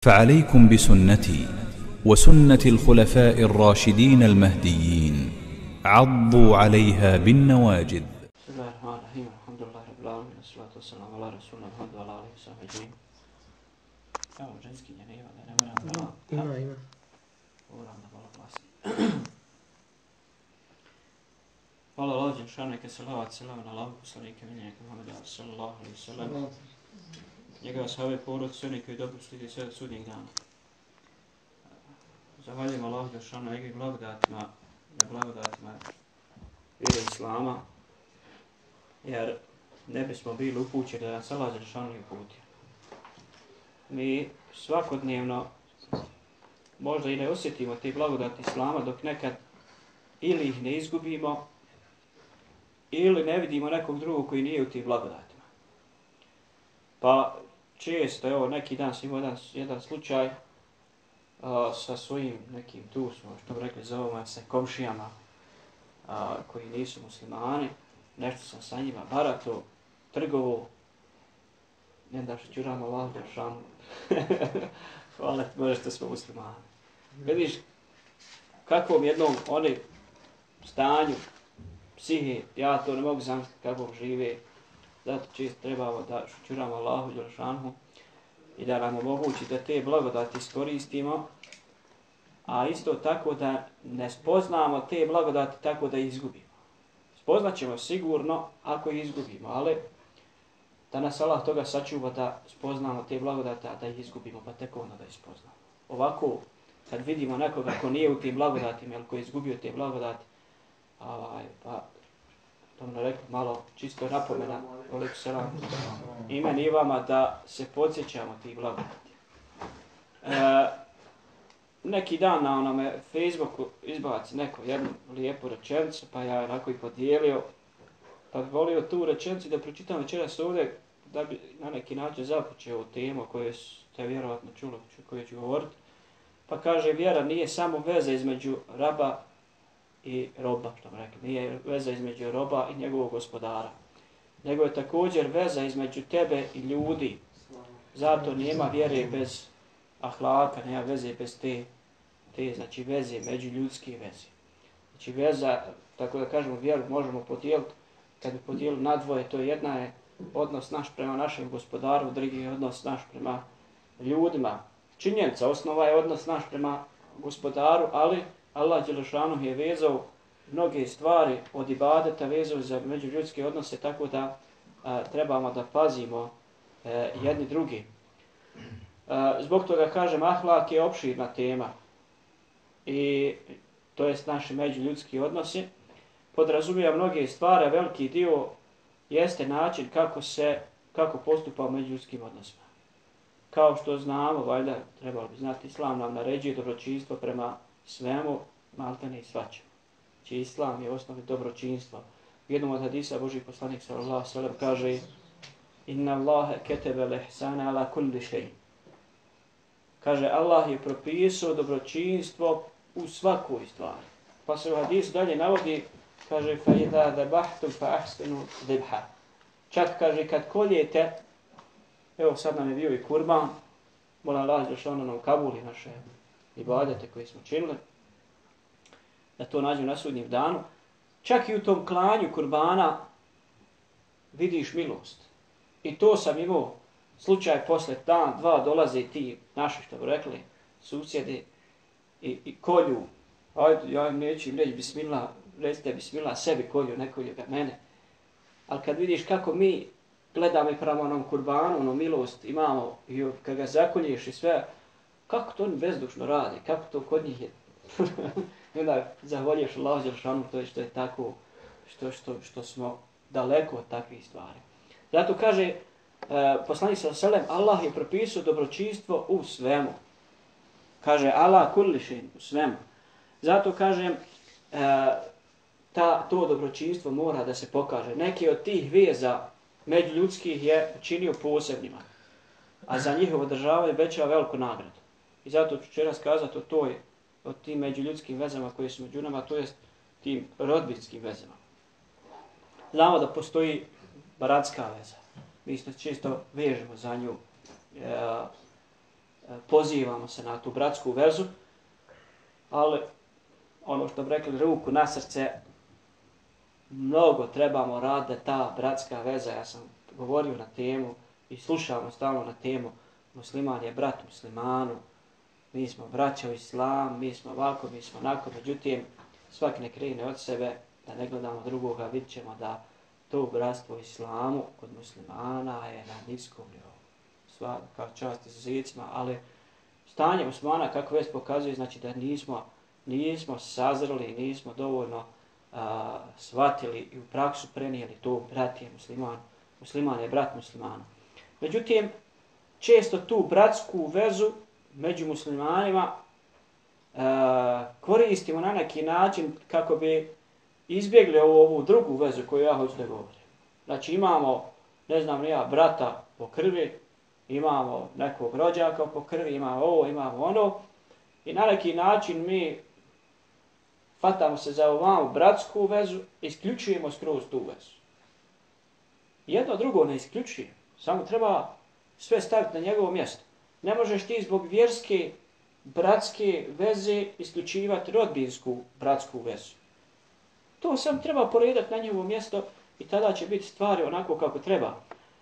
فعليكم بسنتي وسنة الخلفاء الراشدين المهديين عضوا عليها بالنواجذ. بسم الله الرحمن الرحيم. الحمد لله رب العالمين والصلاة والسلام على رسولنا محمد وعلى آله وصحبه أجمعين. Evo, ženskinje nema, da ne moram da... Ima. Moram da malo glasim. Hvala Allah Đelšanu, neka salavat selam na Allahu poslanike miljenike Muhammeda sallallahu alejhi ve sellem. Njegova sahabe porodice, oni koji dobro slijede sve do sudnjeg dana. Zahvaljujem Allahu Đelšanu na njegovim blagodatima vjere Islama, jer ne bismo bili upućeni da nas Allah Đelšanu nije uputio. Mi svakodnevno možda i ne osjetimo te blagodati Islama dok nekad ili ih ne izgubimo ili ne vidimo nekog drugog koji nije u tim blagodatima. Pa često, evo neki dan sam imao jedan slučaj sa svojim nekim tu smo, što bi rekli, zovemo se komšijama koji nisu muslimani. Nešto sam sa njima barato, trgovo, ne da što ćuram Allah Đelšanu. Hvala ti Bože što smo muslimani. Vidiš kakvom jednom oni stanju psihe, ja to ne mogu zamisliti kako žive. Zato često trebamo da šućuramo Allahu Đelšanu i da nam omogući da te blagodati iskoristimo, a isto tako da ne spoznamo te blagodati tako da ih izgubimo. Spoznat ćemo sigurno ako ih izgubimo, ali da nas Allah toga sačuva da spoznamo te blagodate, a da ih izgubimo, pa tek onda da ih spoznamo. Ovako, kad vidimo nekoga ko nije u tim blagodatima ili ko je izgubio te blagodati, pa to mi rekao malo čisto napomena, koliko se vam i meni i vama da se podsjećamo tih blagodati. Neki dan na onome Facebooku izbaci neko jednu lijepu rečenicu, pa ja onako i podijelio, pa bih volio tu rečenicu da pročitam večeras ovdje, da bi na neki način započeo temu koju ste vjerovatno čuli, koju ću govoriti. Pa kaže, vjera nije samo veza između raba i roba, što mi rekli, nije veza između roba i njegovog gospodara, nego je također veza između tebe i ljudi. Zato nema vjere bez ahlaka, nema veze bez te znači veze, međuljudske veze. Znači veza, tako da kažemo, vjeru možemo podijeliti, kad bi podijelili na dvoje, to jedna je odnos naš prema našem gospodaru, drugi je odnos naš prema ljudima. Činjenica, osnova je odnos naš prema gospodaru, ali Allah Đelešanu je vezao mnoge stvari od ibadeta, vezao za međuljudske odnose, tako da trebamo da pazimo jedni drugi. Zbog toga kažem, ahlak je opširna tema i to jest naši međuljudski odnosi. Podrazumijeva mnoge stvari, veliki dio jeste način kako postupa u međuljudskim odnosima. Kao što znamo, valjda trebalo bi znati, Islam nam naređuje dobročinstvo prema svemu, maltene i svačemu. Znači Islam je osnovi dobročinstva. U jednom od hadisa Božji poslanik sallallahu alejhi ve sellem kaže: Inna Allahe ketebe lehsana ala kulli šej. Kaže, Allah je propisao dobročinstvo u svakoj stvari. Pa se u hadisu dalje navodi, kaže, fa idha dhabahtum fa ahsinu dhibha. Čak kaže, kad koljete, evo sad nam je bio i kurban, molim Allah da što nam kabuli naše ibadete koje smo činili, da to nađemo na sudnjem danu. Čak i u tom klanju kurbana vidiš milost. I to sam imao slučaj posle dan, dva dolaze ti naši, što bi rekli, susjedi i kolju. Ajde, ja im neću im reći bismillah, recite bismillah, sebi kolju, ne kolju ga mene. Ali kad vidiš kako mi gledamo i prema onom kurbanu, ono milost imamo, i kad ga zakolješ i sve, kako to oni bezdušno radi, kako to kod njih je. I onda zahvaljuješ Allahu Đelšanu, to je što je tako, što smo daleko od takvih stvari. Zato kaže poslanik sallallahu alejhi ve sellem, Allah je propisao dobročinstvo u svemu. Kaže Allah kulli šejin, u svemu. Zato kažem, to dobročinstvo mora da se pokaže. Neki od tih veza međuljudskih je učinio posebnima, a za njihovo održavanje obećava veliku nagradu. I zato ću večeras kazati o tim međuljudskim vezama koje su među nama, to jest tim rodbinskim vezama. Znamo da postoji bratska veza. Mi se često vežemo za nju. pozivamo se na tu bratsku vezu, ali ono što bi rekli, ruku na srce, mnogo trebamo raditi da ta bratska veza, ja sam govorio na temu i slušamo stalno na temu, musliman je brat muslimanu, mi smo braća u islam, mi smo ovako, mi smo onako, međutim, svak ne krene od sebe, da ne gledamo drugoga, vidit ćemo da to bratstvo u islamu od muslimana je na niskom nivou. Sva kao čast izuzicima, ali stanje muslimana, kako već pokazuje, znači da nismo sazreli, nismo dovoljno shvatili i u praksu prenijeli to brat je musliman, musliman je brat muslimana. Međutim, često tu bratsku vezu među muslimanima koristimo na neki način kako bi izbjegli ovu drugu vezu koju ja hoću da govorim. Znači imamo, ne znam ja, brata po krvi, imamo nekog rođaka po krvi, imamo ovo, imamo ono i na neki način mi fatamo se za ovu bratsku vezu, isključujemo skroz tu vezu. Jedno drugo ne isključuje, samo treba sve staviti na njegovo mjesto. Ne možeš ti zbog vjerske, bratske veze isključivati rodbinsku bratsku vezu. To sam treba poredati na njegovo mjesto i tada će biti stvari onako kako treba.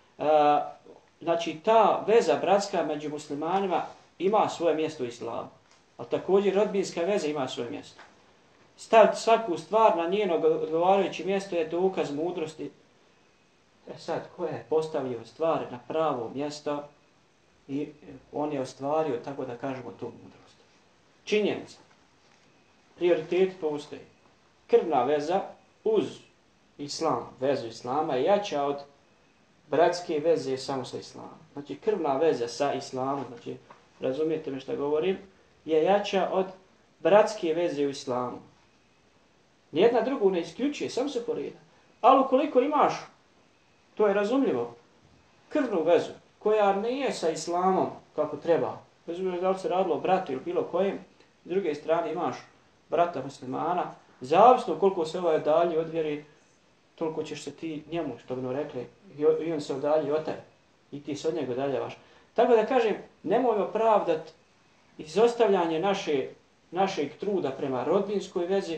Znači ta veza bratska među muslimanima ima svoje mjesto u islamu, ali također rodbinska veza ima svoje mjesto. Staviti svaku stvar na njeno odgovarajuće mjesto je dokaz mudrosti. Sad, ko je postavio stvari na pravo mjesto i on je ostvario, tako da kažemo, tu mudrost. Činjenica. Prioriteti postoji. Krvna veza uz islam, vezu islama je jača od bratske veze samo sa islamom. Znači krvna veza sa islamom, znači razumijete me što govorim, je jača od bratske veze u islamu. Nijedna drugu ne isključuje, samo se poreda. Ali ukoliko imaš, to je razumljivo, krvnu vezu koja nije sa islamom kako treba, bez obzira da li se radilo o bratu ili bilo kojem, s druge strane imaš brata muslimana, zavisno koliko se ovaj dalje od vjeri, toliko ćeš se ti njemu, što bi rekli, i on se odalji od tebe. I ti se od njega odaljavaš. Tako da kažem, nemojmo pravdati izostavljanje našeg truda prema rodbinskoj vezi,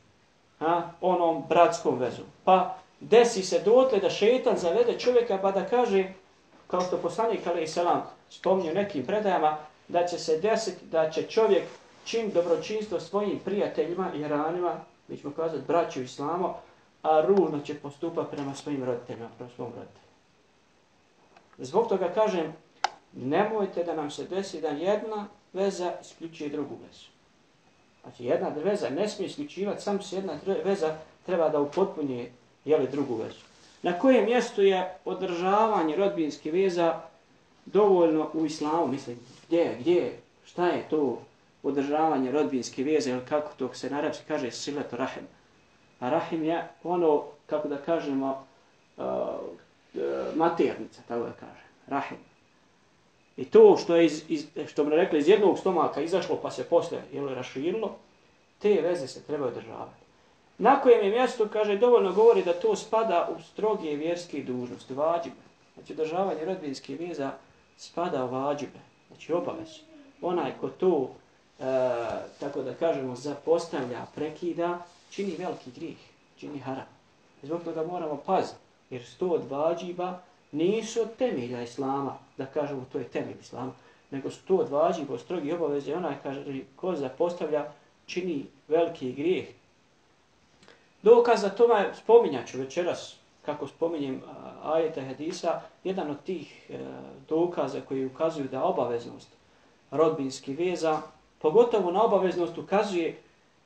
onom bratskom vezom. Pa desi se dotle da šejtan zavede čovjeka pa da kaže, kao što poslanik alejhi selam spominje u nekim predajama, da će se desiti da će čovjek čin dobročinstvo svojim prijateljima i ranima, mi ćemo kazati braću islamo, a ružno će postupati prema svojim roditeljima, prema svom roditelju. Zbog toga kažem, nemojte da nam se desi da jedna veza isključuje drugu vezu. Znači jedna veza ne smije isključivati, samo se jedna veza treba da upotpunjuje drugu vezu. Na kojem mjestu je održavanje rodbinskih veza dovoljno u islamu, mislim, gdje, šta je to održavanje rodbinske veze, ili kako to se na arapski kaže, siletu rahim. A rahim je ono, kako da kažemo, maternica, tako da kažem, rahim. I to što bi rekli, iz jednog stomaka izašlo pa se poslije raširilo, te veze se treba održavati. Na kojem je mjestu, kaže, dovoljno govori da to spada u stroge vjerske dužnosti, vađibe. Znači, održavanje rodbinskih veza spada u vađibe, znači obavez. Onaj ko to, tako da kažemo, zapostavlja, prekida, čini veliki grijeh, čini haram. I zbog toga moramo paziti, jer 100 od vađiba nisu od temelja islama, da kažemo to je temelj islama, nego 100 od vađiba, od strogi obaveze, onaj kaže, ko zapostavlja, čini veliki grijeh. Dokaz za tome spominjat ću večeras, kako spominjem ajeta hadisa, jedan od tih dokaza koji ukazuju da obaveznost rodbinskih veza, pogotovo na obaveznost ukazuje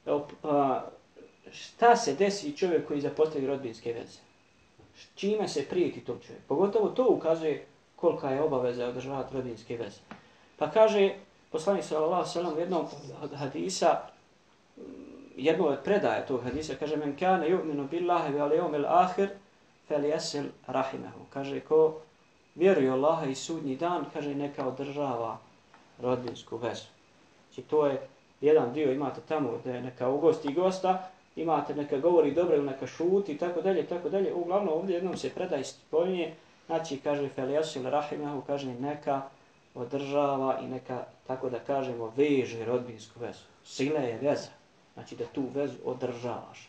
šta se desi čovjek koji zapostavi rodbinske veze. Čime se prijeti tom čovjeku. Pogotovo to ukazuje kolika je obaveza održavati rodbinske veze. Pa kaže poslanik sallallahu alejhi ve sellem u jednom od hadisa, jedno od predaja tog hadisa, kaže men kana yu'minu billahi wal yawmil akhir falyasil rahimahu. Kaže ko vjeruje u Allaha i sudnji dan, kaže neka održava rodbinsku vezu. Znači to je jedan dio, imate tamo da je neka ugosti gosta, imate neka govori dobro ili neka šuti i tako dalje, tako dalje. Uglavnom ovdje jednom se predaj spominje, znači kaže falyasil rahimahu, kaže neka održava i neka, tako da kažemo, veže rodbinsku vezu. Sila je veza, znači da tu vezu održavaš.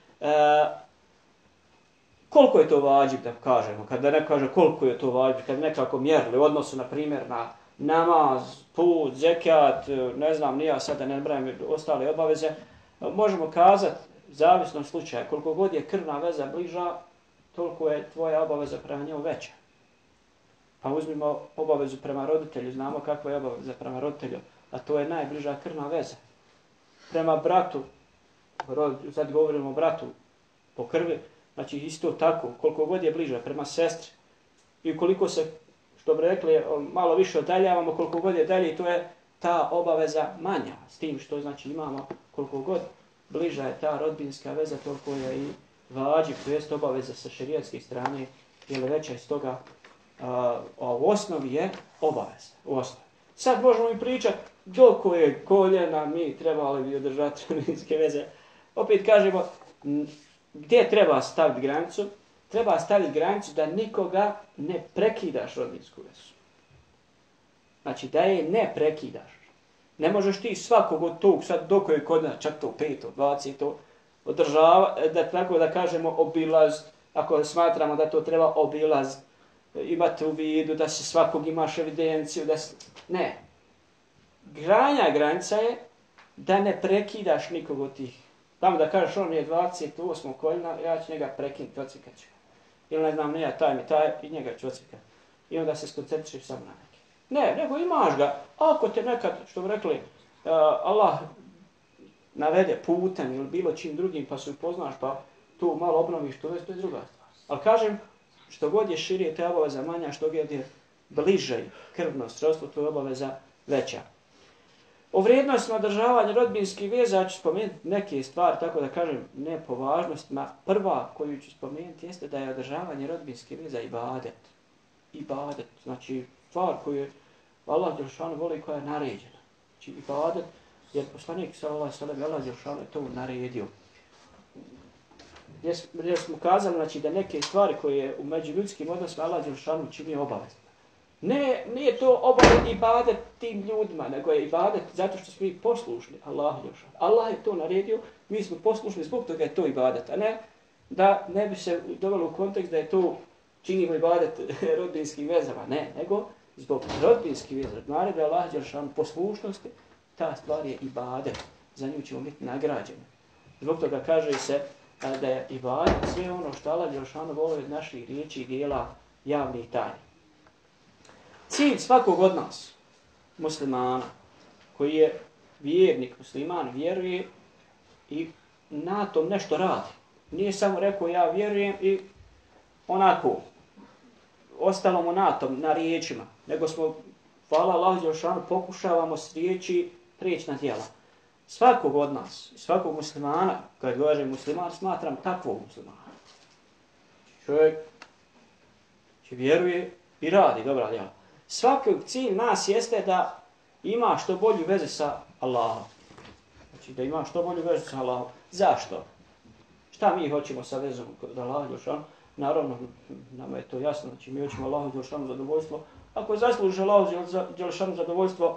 Koliko je to vađib, da kažemo, kada ne kaže koliko je to vađib, kada nekako mjerili u odnosu, na primjer, na namaz, put, zekat, ne znam, nija sada ne brajim ostale obaveze, možemo kazati, zavisno od slučaja, koliko god je krvna veza bliža, toliko je tvoja obaveza prema njemu veća. Pa uzmimo obavezu prema roditelju, znamo kakva je obaveza prema roditelju, a to je najbliža krvna veza. Prema bratu, sad govorimo o bratu po krvi, znači isto tako, koliko god je bliža prema sestri i koliko se, što bi rekli, malo više odaljavamo, koliko god je dalje, to je ta obaveza manja. S tim što znači imamo koliko god bliža je ta rodbinska veza, toliko je i vađib, to jest obaveza sa šerijatske strane, ili veća iz toga, a u osnovi je obaveza. U osnovi. Sad možemo i pričati do koje koljena mi trebali bi održati rodbinske veze. Opet kažemo, gdje treba staviti granicu? Treba staviti granicu da nikoga ne prekidaš rodbinsku vezu. Znači da je ne prekidaš. Ne možeš ti svakog od tog, sad do koje koljena, čak to 5, 20, održava, da tako da kažemo obilaz, ako smatramo da to treba obilaz, imate u vidu da se svakog imaš evidenciju, da se... Ne. Granja granica je da ne prekidaš nikog od tih. Tamo da kažeš on je 28. koljena, ja ću njega prekinuti, ocvikat ću. Ili ne znam, ne ja, taj mi taj i njega ću ocvikati. I onda se skoncentriš samo na neki. Ne, nego imaš ga. Ako te nekad, što bi rekli, Allah navede putem ili bilo čim drugim pa se upoznaš pa tu malo obnoviš, to je druga stvar. Ali kažem, što god je širije, te obaveza manja, što god je bliže krvno srodstvo, to je obaveza veća. O vrijednostima održavanja rodbinskih veza ću spomenuti neke stvari, tako da kažem, ne po važnostima. Prva koju ću spomenuti jeste da je održavanje rodbinskih veza ibadet. Ibadet, znači stvar koju Allah dželešanu voli, koja je naređena. Znači ibadet, jer poslanik sallallahu alejhi ve sellem Allah dželešanu je to naredio. Jer smo kazali, znači, da neke stvari koje u međuljudskim odnosima Allah dželešanu čini obavezno. Ne, nije to obavezno ibadet tim ljudima, nego je ibadet zato što smo mi poslušni Allahu dželešanu. Allah je to naredio, mi smo poslušni, zbog toga je to ibadet, a ne da ne bi se dovelo u kontekst da je to činimo ibadet rodbinskim vezama, ne, nego zbog rodbinskih veza, naredbe Allah dželešanu poslušnosti, ta stvar je ibadet, za nju ćemo biti nagrađeni. Zbog toga kaže se da je ibadet sve ono što Allah dželešanu voli od naših riječi i dijela javnih tajni. Cilj svakog od nas, muslimana, koji je vjernik, musliman, vjeruje i na tom nešto radi. Nije samo rekao ja vjerujem i onako, ostalo mu na tom, na riječima, nego smo, hvala Allah dželešanu, pokušavamo s riječi prijeći na djela. Svakog od nas, svakog muslimana, kad govorim musliman, smatram takvog muslimana. Čovjek će vjeruje i radi dobra djela. Svakog cilj nas jeste da ima što bolju vezu sa Allahom. Znači da ima što bolju vezu sa Allahom. Zašto? Šta mi hoćemo sa vezom kod Allaha dželešanu? Naravno, nama je to jasno, znači mi hoćemo Allahu dželešanu zadovoljstvo. Ako zaslužiš Allahu dželešanu zadovoljstvo,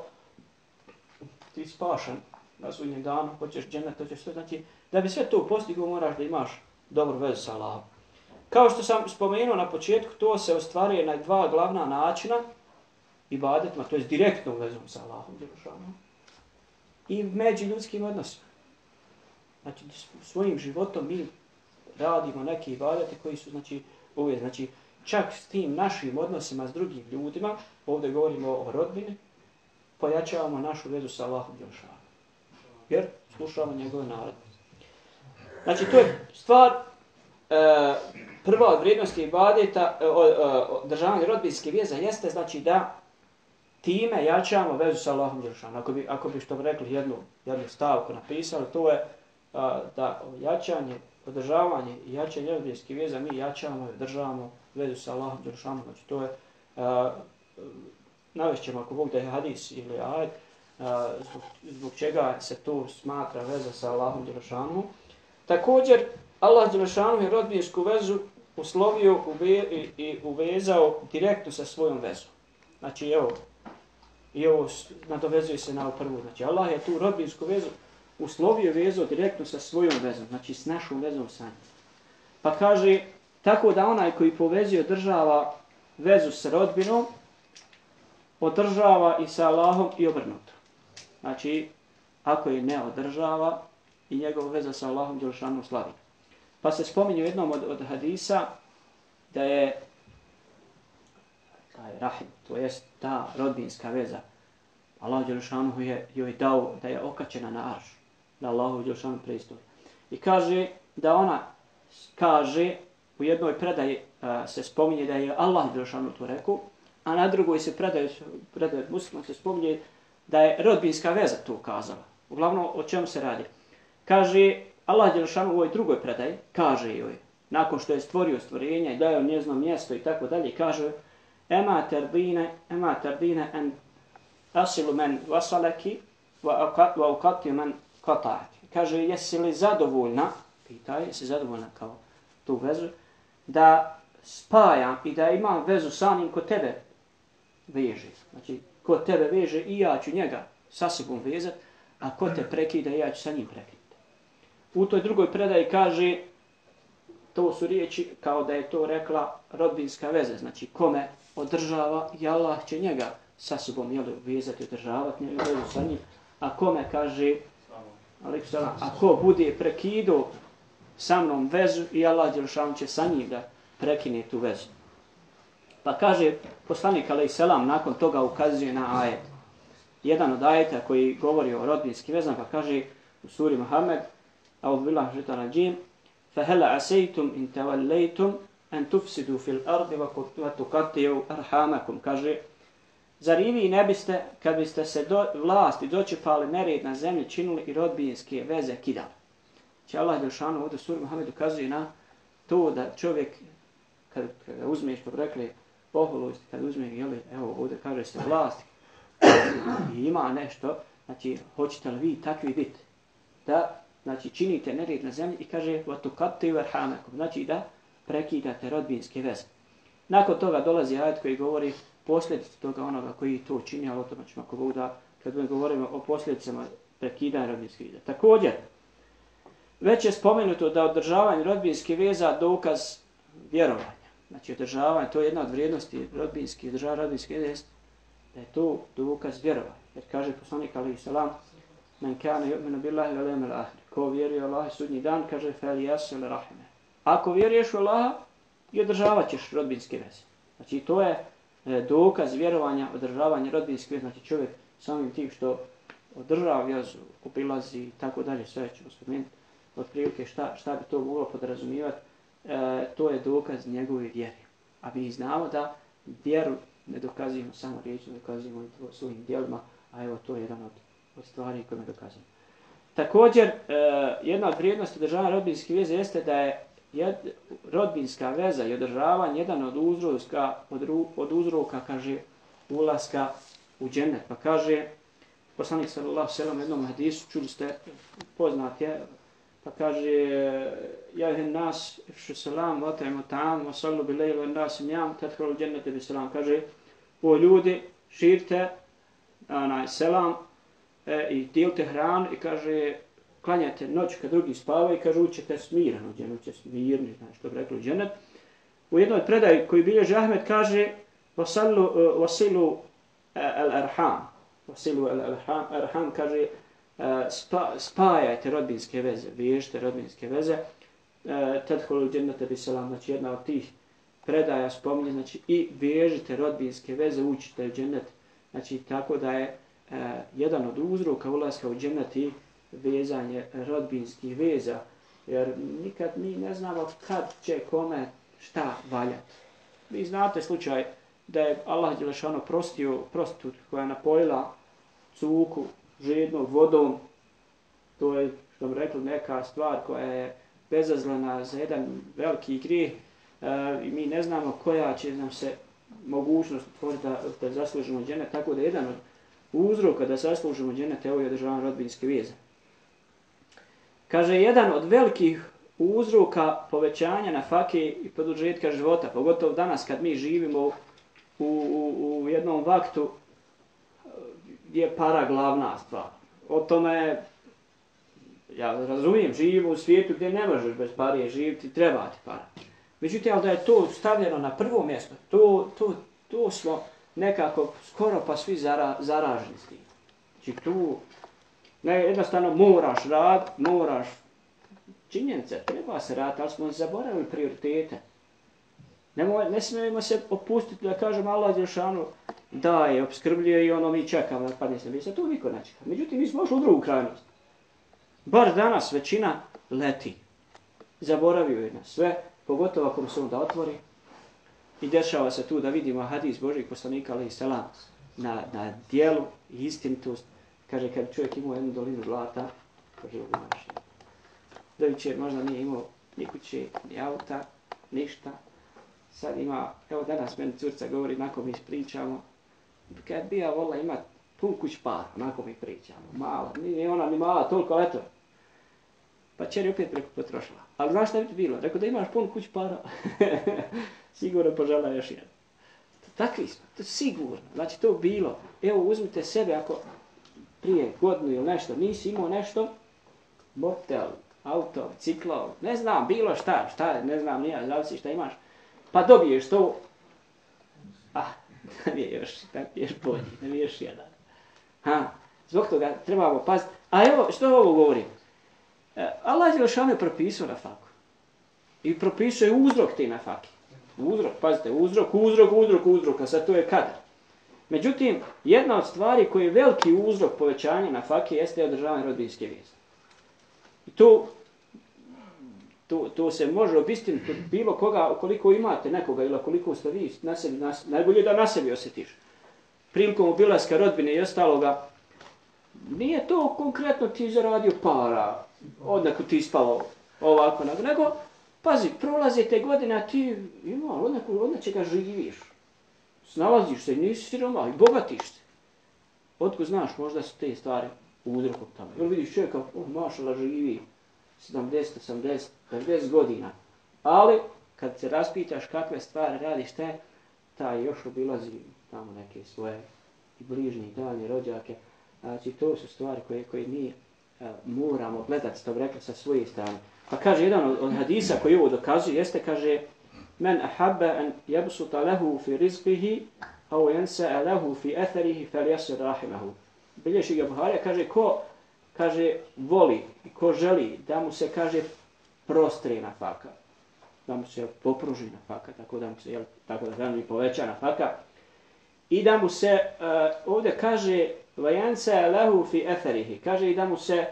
ti spašan na sudnjem danu, hoćeš džennet, hoćeš sve, znači da bi sve to postigao moraš da imaš dobru vezu sa Allahom. Kao što sam spomenuo na početku, to se ostvaruje na dva glavna načina ibadetima, to je direktnom vezom sa Allahom dželešanu i međuljudskim odnosima. Znači svojim životom mi radimo neke ibadete koji su znači uvijek, znači čak s tim našim odnosima s drugim ljudima, ovdje govorimo o rodbini, pojačavamo našu vezu sa Allahom dželešanu. Jer slušamo njegove naredbe. Znači to je stvar prva od vrijednosti ibadeta, održavanje rodbinske veze jeste znači da time jačamo vezu sa Allahom dželešanu. Ako bi što bi rekli jednu stavku napisali, to je da jačanje, održavanje i jačanje rodbinske veze mi jačamo i održavamo vezu sa Allahom dželešanu. Znači to je navešćemo ako Bog da je hadis ili ajet, zbog čega se tu smatra veza sa Allahom dželešanu. Također, Allah dželešanu je rodbinsku vezu uslovio i uvezao direktno sa svojom vezom. Znači, evo, I ovo nadovezuje se na prvu. Znači Allah je tu rodbinsku vezu uslovio vezu direktno sa svojom vezom, znači s našom vezom sa njim. Pa kaže, tako da onaj koji povezuje održava vezu sa rodbinom, održava i sa Allahom i obrnuto. Znači, ako je ne održava i njegova veza sa Allahom dželešanu slavi. Pa se spominje u jednom od hadisa da je taj rahim, to jest ta rodbinska veza, Allah dželešanu je joj dao da je okačena na arš, da Allahu dželešanu prestoji. I kaže da ona kaže, u jednoj predaji se spominje da je Allah dželešanu to rekao, a na drugoj se predaji muslima se spominje da je rodbinska veza to ukazala. Uglavnom, o čemu se radi? Kaže, Allah dželešanu u ovoj drugoj predaji, kaže joj, nakon što je stvorio stvorenja i dao njezno mjesto i tako dalje, kaže, ema tardine en asilu men vasalaki wa uqati men qata'ati. Kaže, jesi li zadovoljna, pita, jesi zadovoljna kao tu vezu, da spajam i da imam vezu sa njim ko tebe veže. Znači, ko tebe veže i ja ću njega sa sobom vezat, a ko te prekida i ja ću sa njim prekinuti. U toj drugoj predaji kaže, to su riječi kao da je to rekla rodbinska veza, znači kome održava i Allah će njega sa sobom vezati, održavati njega vezu sa njim, a kome kaže, a ko bude prekido sa mnom vezu i Allah dželešanu će sa njim da prekine tu vezu. Pa kaže poslanik alejselam nakon toga ukazuje na ajet. Jedan od ajeta koji govori o rodbinskim vezama, pa kaže u suri Muhammed, A'udhu billahi minash shaitanir rajim, fa hal asaytum in tawallaytum an tufsidu fil ardi wa tuqatti'u arhamakum. Kaže, zar i vi ne biste, kad biste se vlasti dočepali nered na zemlji, činili i rodbinske veze kidali? Znači Allah dželešanu ovdje u suri Muhammed ukazuje na to da čovjek, kad uzme, što bi rekli, poholost, kad uzme, jeli, evo ovdje kaže se vlast i ima nešto, znači hoćete li vi takvi biti? Da, znači činite nered na zemlji i kaže وَتُقَطِّعُ أَرْحَامَكُمْ, znači da prekidate rodbinske veze. Nakon toga dolazi ajet koji govori posljedice toga onoga koji to čini, ali o tome ćemo ako Bog da, kad govorimo o posljedicama prekidanja rodbinskih veza. Također, već je spomenuto da održavanje rodbinskih veza dokaz vjerovanja. Znači održavanje, to je jedna od vrijednosti rodbinskih, održavanje rodbinskih veza, da je to dokaz vjerovanja. Jer kaže poslanik alejselam, men kana yu'minu billahi wal yawmil akhir, ko vjeruje u Allaha i sudnji dan, kaže falyasil rahime. Ako vjeruješ u Allaha, i održavat ćeš rodbinske veze. Znači to je dokaz vjerovanja, održavanja rodbinskih veza. Znači čovjek samim tim što održava vezu, obilazi i tako dalje, sve ćemo spomenuti otprilike šta bi to moglo podrazumijevati, to je dokaz njegove vjere. A mi znamo da vjeru ne dokazujemo samo riječima, dokazujemo i svojim djelima, a evo to je jedan od stvari koje me dokazujemo. Također, jedna od vrijednosti održavanja rodbinskih veza jeste da je rodbinska veza i održavanje jedan od uzroka, kaže, ulaska u džennet. Pa kaže, poslanik sallallahu alejhi ve sellem u jednom hadisu, čuli ste, poznat je, pa kaže, ja ih nas, ifšu selam, vata'mu ta'am, wa sallu bi lejlu en nas imjam, tadkhulu džennete bi selam. Kaže, o ljudi, širite selam i dijelite hranu i kaže, klanjate noć kad drugi spavaju i kaže, ućete smirano, ućete smirni, znači što bi rekli džennet. U jednoj predaji koji bilježi Ahmed kaže, wasilu al-arham, wasilu al-arham, kaže, spajajte rodbinske veze, vežite rodbinske veze, tadkhulu džennete bi selam, znači jedna od tih predaja spominje, znači i vežite rodbinske veze, učite u džennet, znači tako da je jedan od uzroka ulaska u džennet i vezanje rodbinskih veza, jer nikad mi ne znamo kad će kome šta valjati. Vi znate slučaj da je Allah dželešanu prostio prostitutku koja je napojila cuku žednom vodom, to je, što bi rekli, neka stvar koja je bezazlena za jedan veliki grijeh i mi ne znamo koja će nam se mogućnost otvoriti da zaslužimo džennet, tako da jedan od uzroka da zaslužimo džennet evo je održavanje rodbinske veze. Kaže, jedan od velikih uzroka povećanja nafake i produžetka života, pogotovo danas kad mi živimo u jednom vaktu je para glavna stvar. O tome, ja razumijem, živimo u svijetu gdje ne možeš bez pare živjeti, treba ti para. Međutim, ali da je to stavljeno na prvo mjesto, to smo nekako skoro pa svi zaraženi s tim. Znači tu jednostavno moraš rad, moraš činjenice, treba se raditi, ali smo zaboravili prioritete. Ne smijemo se opustiti da kažemo Allah Đelšanu daje, opskrbljuje i ono mi čekamo da padne s nebesa. To niko ne čeka. Međutim, mi smo ušli u drugu krajnost. Bar danas većina leti. Zaboravio je na sve, pogotovo ako mu se onda otvori. I dešava se tu da vidimo hadis Božijeg poslanika alejhi selam na dijelu i istinitost. Kaže, kad čovjek imao jednu dolinu zlata, kaže ovo naše. Dojučer možda nije imao ni kuće, ni auta, ništa. Sad ima, evo danas meni curca govori, nakon mi pričamo, kad bi ja volila imat pun kuć para, nakon mi pričamo, mala, nije ona ni mala, toliko leto. Pa čeri opet preko potrošila. Ali znaš šta bi ti bilo? Rekao da imaš pun kuć para, sigurno požela još jedan. Takvi smo, to sigurno, znači to bilo. Evo uzmite sebe ako prije godinu ili nešto, nisi imao nešto, motel, auto, ciklo, ne znam, bilo šta, ne znam, nije, zavisi šta imaš. Pa dobiješ to, ne biješ bolji, ne biješ jedan. Zbog toga trebamo paziti. A evo, što ovo govori? Allah Đelešanu je propisao nafaku. I propisao je uzrok te nafake. Uzrok, pazite, uzrok, a sad to je kadar. Međutim, jedna od stvari koji je veliki uzrok povećanja nafake jeste održavanje rodbinske veze. I to se može obistiniti kod bilo koga, koliko imate nekoga ili koliko ste vi na sebi, najbolje da na sebi osjetiš. Prilikom obilaska rodbine i ostaloga, nije to konkretno ti zaradio para, odnako ti ispalo ovako, nego, pazi, prolaze te godine, a ti ima, od čega živiš. Snalaziš se, nisi siromah i bogatiš se. Otko znaš, možda su te stvari uzrokom tamo. Ili vidiš čovjeka, mašala živi 70, 80, 90 godina. Ali, kad se raspitaš kakve stvari radiš, taj još obilazi tamo neke svoje i bližnje i daljnje rođake. Znači, to su stvari koje mi moramo gledati, što bi rekli, sa svoje strane. Pa kaže, jedan od hadisa koji ovo dokazuje, jeste, kaže, men ahabba an yabsuta lahu fi rizqihi aw yansa'a lahu fi atharihi falyasir rahimahu. Bilježi ga Buharija, kaže, ko voli i ko želi da mu se, kaže, prostri nafaka, da mu se popruži nafaka, tako da mu poveća nafaka, i da mu se, ovdje kaže, vayansa'a lahu fi atharihi, kaže i da mu se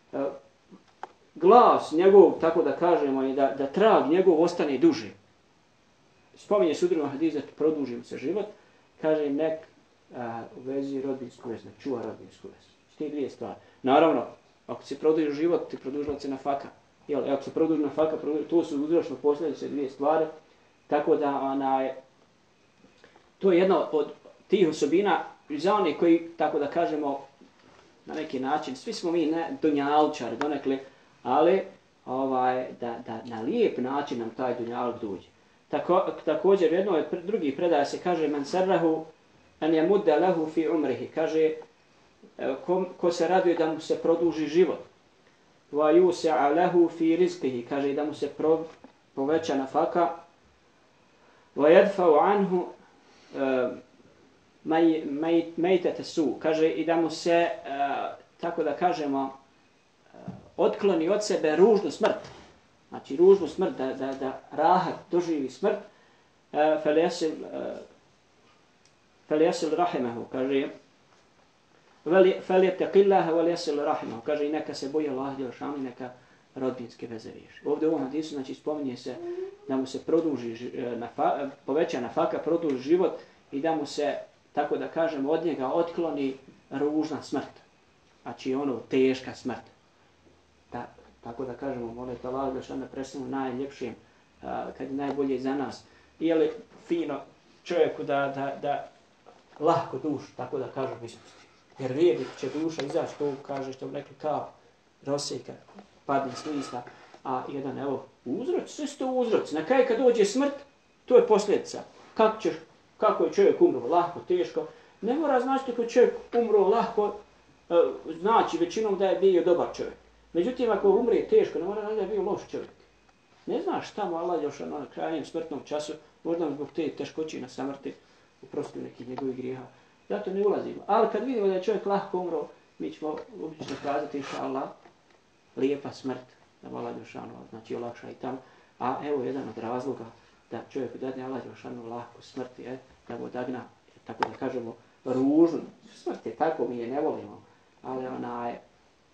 glas njegov, tako da kažemo, i da trag njegov ostane duže. Spominje se u drugom hadisu da produži mu se život, kaže nek u vezi rodbinsku vezu, nek čuva rodbinsku vezu. S te dvije stvari. Naravno, ako se produži život, ti produžila se nafaka. Ako se produži nafaka, to su uzročno posljedice dvije stvari. Tako da to je jedna od tih osobina za one koji, tako da kažemo, na neki način, svi smo mi dunjalčari donekle, ali da na lijep način nam taj dunjalk dođe. Također, jedno od drugih predaja se kaže man sarrahu an yamudda lahu fi umrihi, kaže ko se raduje da mu se produži život. Wa yusa'a lahu fi rizqihi, kaže da mu se poveća nafaka. Wa yadfa'u anhu maytata su, kaže i da mu se tako da kažemo otkloni od sebe ružnu smrt. Znači ružnu smrt, da rahat doživi smrt, falyasil rahimahu, kaže falyattaqillaha walyasil rahimahu, kaže i neka se boji Allah Đelešanu i neka rodbinske veze riješi. Ovdje u ovom hadisu znači spominje se da mu se produži poveća nafaka, produži život i da mu se, tako da kažemo, od njega otkloni ružna smrt. Znači teška smrt. Tako da kažemo, molite Allah da što ne presunu najljepšim, kad je najbolje za nas. Je li fino čovjeku da lahko dušu, tako da kažem, ispusti. Jer vjernik će duša izaći, to kaže što bi rekli kao rosejka, padne s lista, a jedan, evo, uzroci, sve su to uzroci. Na kraju kad dođe smrt, to je posljedica. Kako je čovjek umro, lahko, teško, Ne mora znači ako čovjek umro lahko, znači većinom da je bio dobar čovjek. Međutim, ako umre teško, ne mora da je bio loš čovjek. Ne znaš šta mu Allah još na krajnjem smrtnom času, možda zbog te teškoće na samrti uprostio nekih njegovih grijeha. Zato ne ulazimo. Ali kad vidimo da je čovjek lahko umro, mi ćemo obično kazati inša Allah, lijepa smrt, da Allah Đelešanu, znači olakša i tamo. A evo jedan od razloga da čovjeku dadne Allah Đelešanu lahko smrti, da mu odagna, tako da kažemo, ružnu. Smrt je tako, mi je ne volimo, ali ona je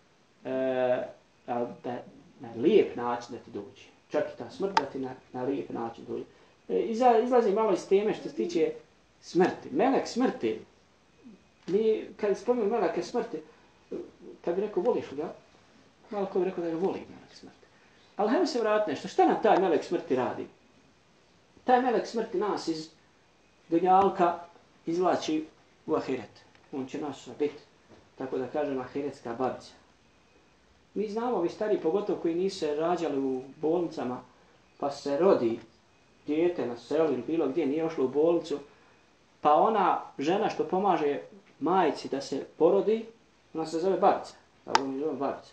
da na lijep način da ti dođe. Čak i ta smrt da ti na lijep način dođe. Izlazi malo iz teme što se tiče smrti. Melek smrti, mi kad spomenu meleke smrti, kad bi rekao voliš ga, malo ko bi rekao da ga voli melek smrti. Ali hajmo se vratiti nešto, šta nam taj melek smrti radi? Taj melek smrti nas iz dunjalka izvlači u ahiret. On će nas biti, tako da kažem, ahiretska babica. Mi znamo, vi stari, pogotovo koji nisu se rađali u bolnicama, pa se rodi dijete na selu ili bilo gdje, nije ošlo u bolnicu, pa ona žena što pomaže majci da se porodi, ona se zove babica. Tako mi zove babica.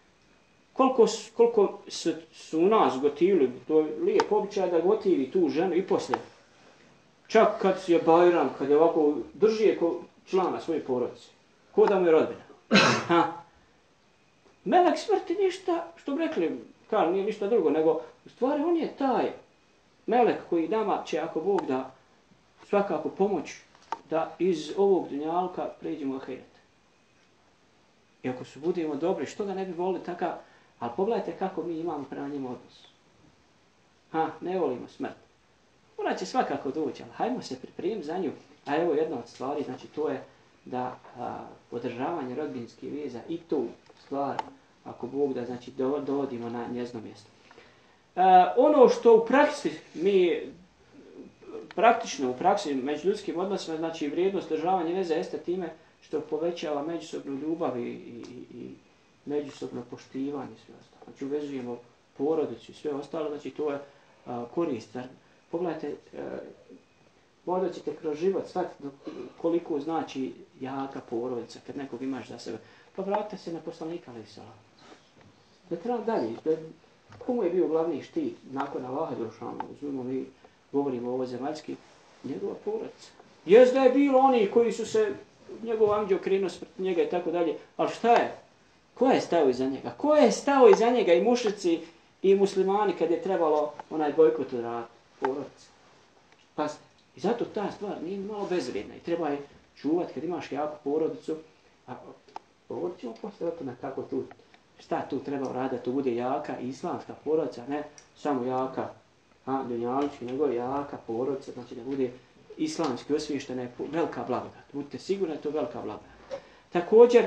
Koliko su u nas gotivili, to je lijep običaj da gotivi tu ženu i poslije. Čak kad je Bajram, kad je ovako drži je ko člana svoje porodice. Ko da mu je rodbina. Melek smrti ništa, što bi rekli, kažem, nije ništa drugo, nego u stvari on je taj melek koji nama će, ako Bog da, svakako pomoć da iz ovog dunjalka pređemo u ahiret. I ako se budemo dobri, što ga ne bi volili takav, ali pogledajte kako mi imamo prema njemu odnos. Ne volimo smrt. Ona će svakako doći, ali hajmo se pripremiti za nju. A evo jedna od stvari, znači to je da održavanje rodbinskih veza i tu stvar, ako Bog da, znači dovodimo na njezno mjesto. Ono što u praksi praktično u praksi među ljudskim odnosima, znači vrijednost održavanja veze jeste time što povećava međusobnu ljubav i međusobno poštivanje sve ostalo. Znači uvezujemo porodicu i sve ostalo, znači to je korist. Pogledajte, možda ćete kroz život shvatiti koliko znači jaka porodica kad nekog imaš za sebe. Pa vratite se na poslanika alejhi selam. Ne treba dalje. Komu je bio glavni štit nakon Allaha Đelešanu? Uzmimo mi govorimo o ovoj zemaljski, njegova porodica. Jest da je bilo oni koji su se njegov amđe okrenuo smrt njega i tako dalje, ali šta je? Ko je stao iza njega? Ko je stao iza njega i mušrici i muslimani kad je trebalo onaj bojkot odraditi? Porodica. Pazite. I zato ta stvar nije malo bezvrijedna i treba je čuvati kad imaš jaku porodicu. A govorit ćemo poslije o tome kako tu, šta tu treba raditi da to bude jaka islamska porodica, ne samo jaka dunjalička, nego jaka porodica, znači da bude islamski osviještena je velika blagodat. Budite sigurni da je to velika blagodat. Također,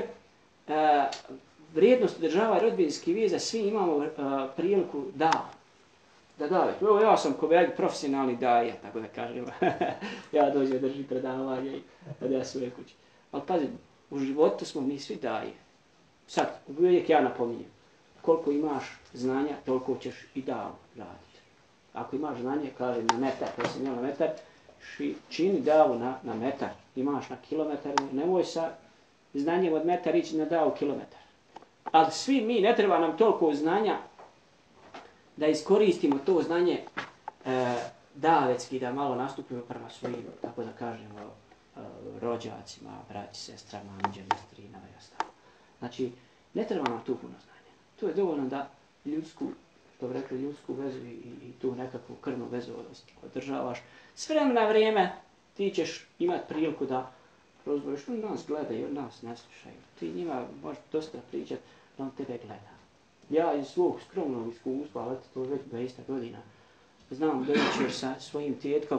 vrijednost održavanja rodbinskih veza, svi imamo priliku da davete. Evo ja sam profesionalni daja, tako da kažem. Ja dođem držim predavanje i da ja svoje kući. Ali pazi, u životu smo mi svi daje. Sad, uvijek ja napominjem, koliko imaš znanja, toliko ćeš i davu raditi. Ako imaš znanje, kažem na metar, kada sam imao na metar, čini davu na metar. Imaš na kilometar, nemoj sa znanjem od metar ići na davu kilometar. Ali svi mi, ne treba nam toliko znanja da iskoristimo to znanje davetski, da malo nastupimo prema svojim, tako da kažemo, rođacima, braći, sestrama, anđelima, strinama i ostalo. Znači, ne treba nam tu puno znanja. To je dovoljno da ljudsku, što bi rekli, ljudsku vezu i tu nekakvu krvnu vezu održavaš. S vremena na vrijeme ti ćeš imati priliku da prozboriš, oni nas gledaju, oni nas ne slušaju. Ti njima možeš dosta pričati, da on tebe gleda. Ja iz svog skromnog iskustva, ali to je već 20 godina, znam da jučer sa svojim tjetkom,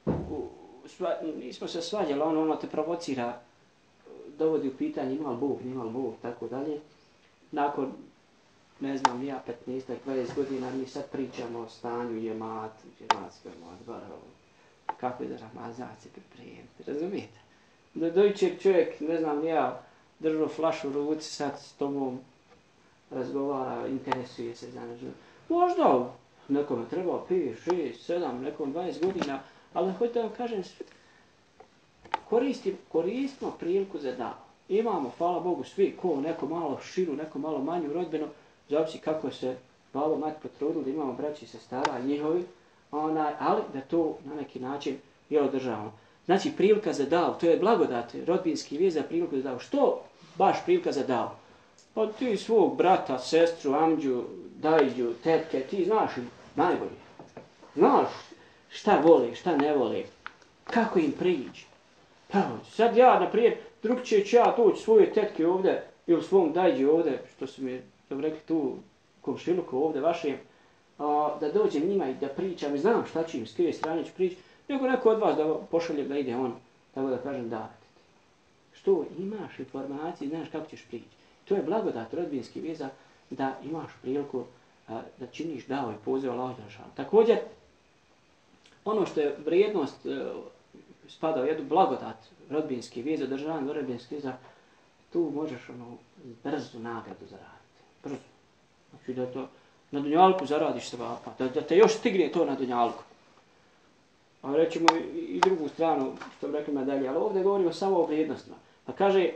nismo se svađali, ono te provocira, dovodi u pitanje ima li Bog, tako dalje. Nakon, ne znam, ja 15-20 godina, mi sad pričamo o stanju džematskog odbora, kako je da Ramazan se pripremiti, razumijete? Da dojučer čovjek, ne znam, ja držao flašu u ruci, sad s tobom razgovara, interesuje se za nešto. Možda nekome treba 5, 6, 7, nekom 20 godina, ali hoćete da vam kažem, koristimo priliku za davu. Imamo, hvala Bogu, svi ko neko malo širu, neko malo manju rodbinu, zavisi kako se babo mati potrudili da imamo braći i sestara njihovi, ali da to na neki način je održavamo. Znači prilika za davu, to je blagodat, rodbinski vez za priliku za davu. Što baš prilika za davu? Pa ti svog brata, sestru, amđu, dajđu, tetke, ti znaš najbolje. Znaš šta voli, šta ne voli, kako im priđi. Pa sad ja, naprijed, drugčije ću ja doći svoje tetke ovdje ili svom dajđi ovdje, što su mi rekli tu komšiluku ovdje vašem, da dođem njima i da pričam i znam šta ću im s krije strane ću pričati, nego neko od vas da pošalje da ide on, tako da kažem davati. Što imaš informacije, znaš kako ćeš prići. To je blagodat rodbinski veza da imaš priliku da činiš davu i poziv Allahu dželešanu. Također, ono što je vrijednost spada u jednu blagodat rodbinski veza, održavanje rodbinski veza, tu možeš brzu nagradu zaraditi. Brzo. Znači da to na dunjalku zaradiš sevapa, da te još stigne to na dunjalku. A rećemo i drugu stranu, što bi rekli nadalje, ali ovdje govorimo samo o vrijednostima. Pa kaže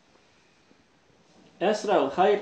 Esra al-Hajr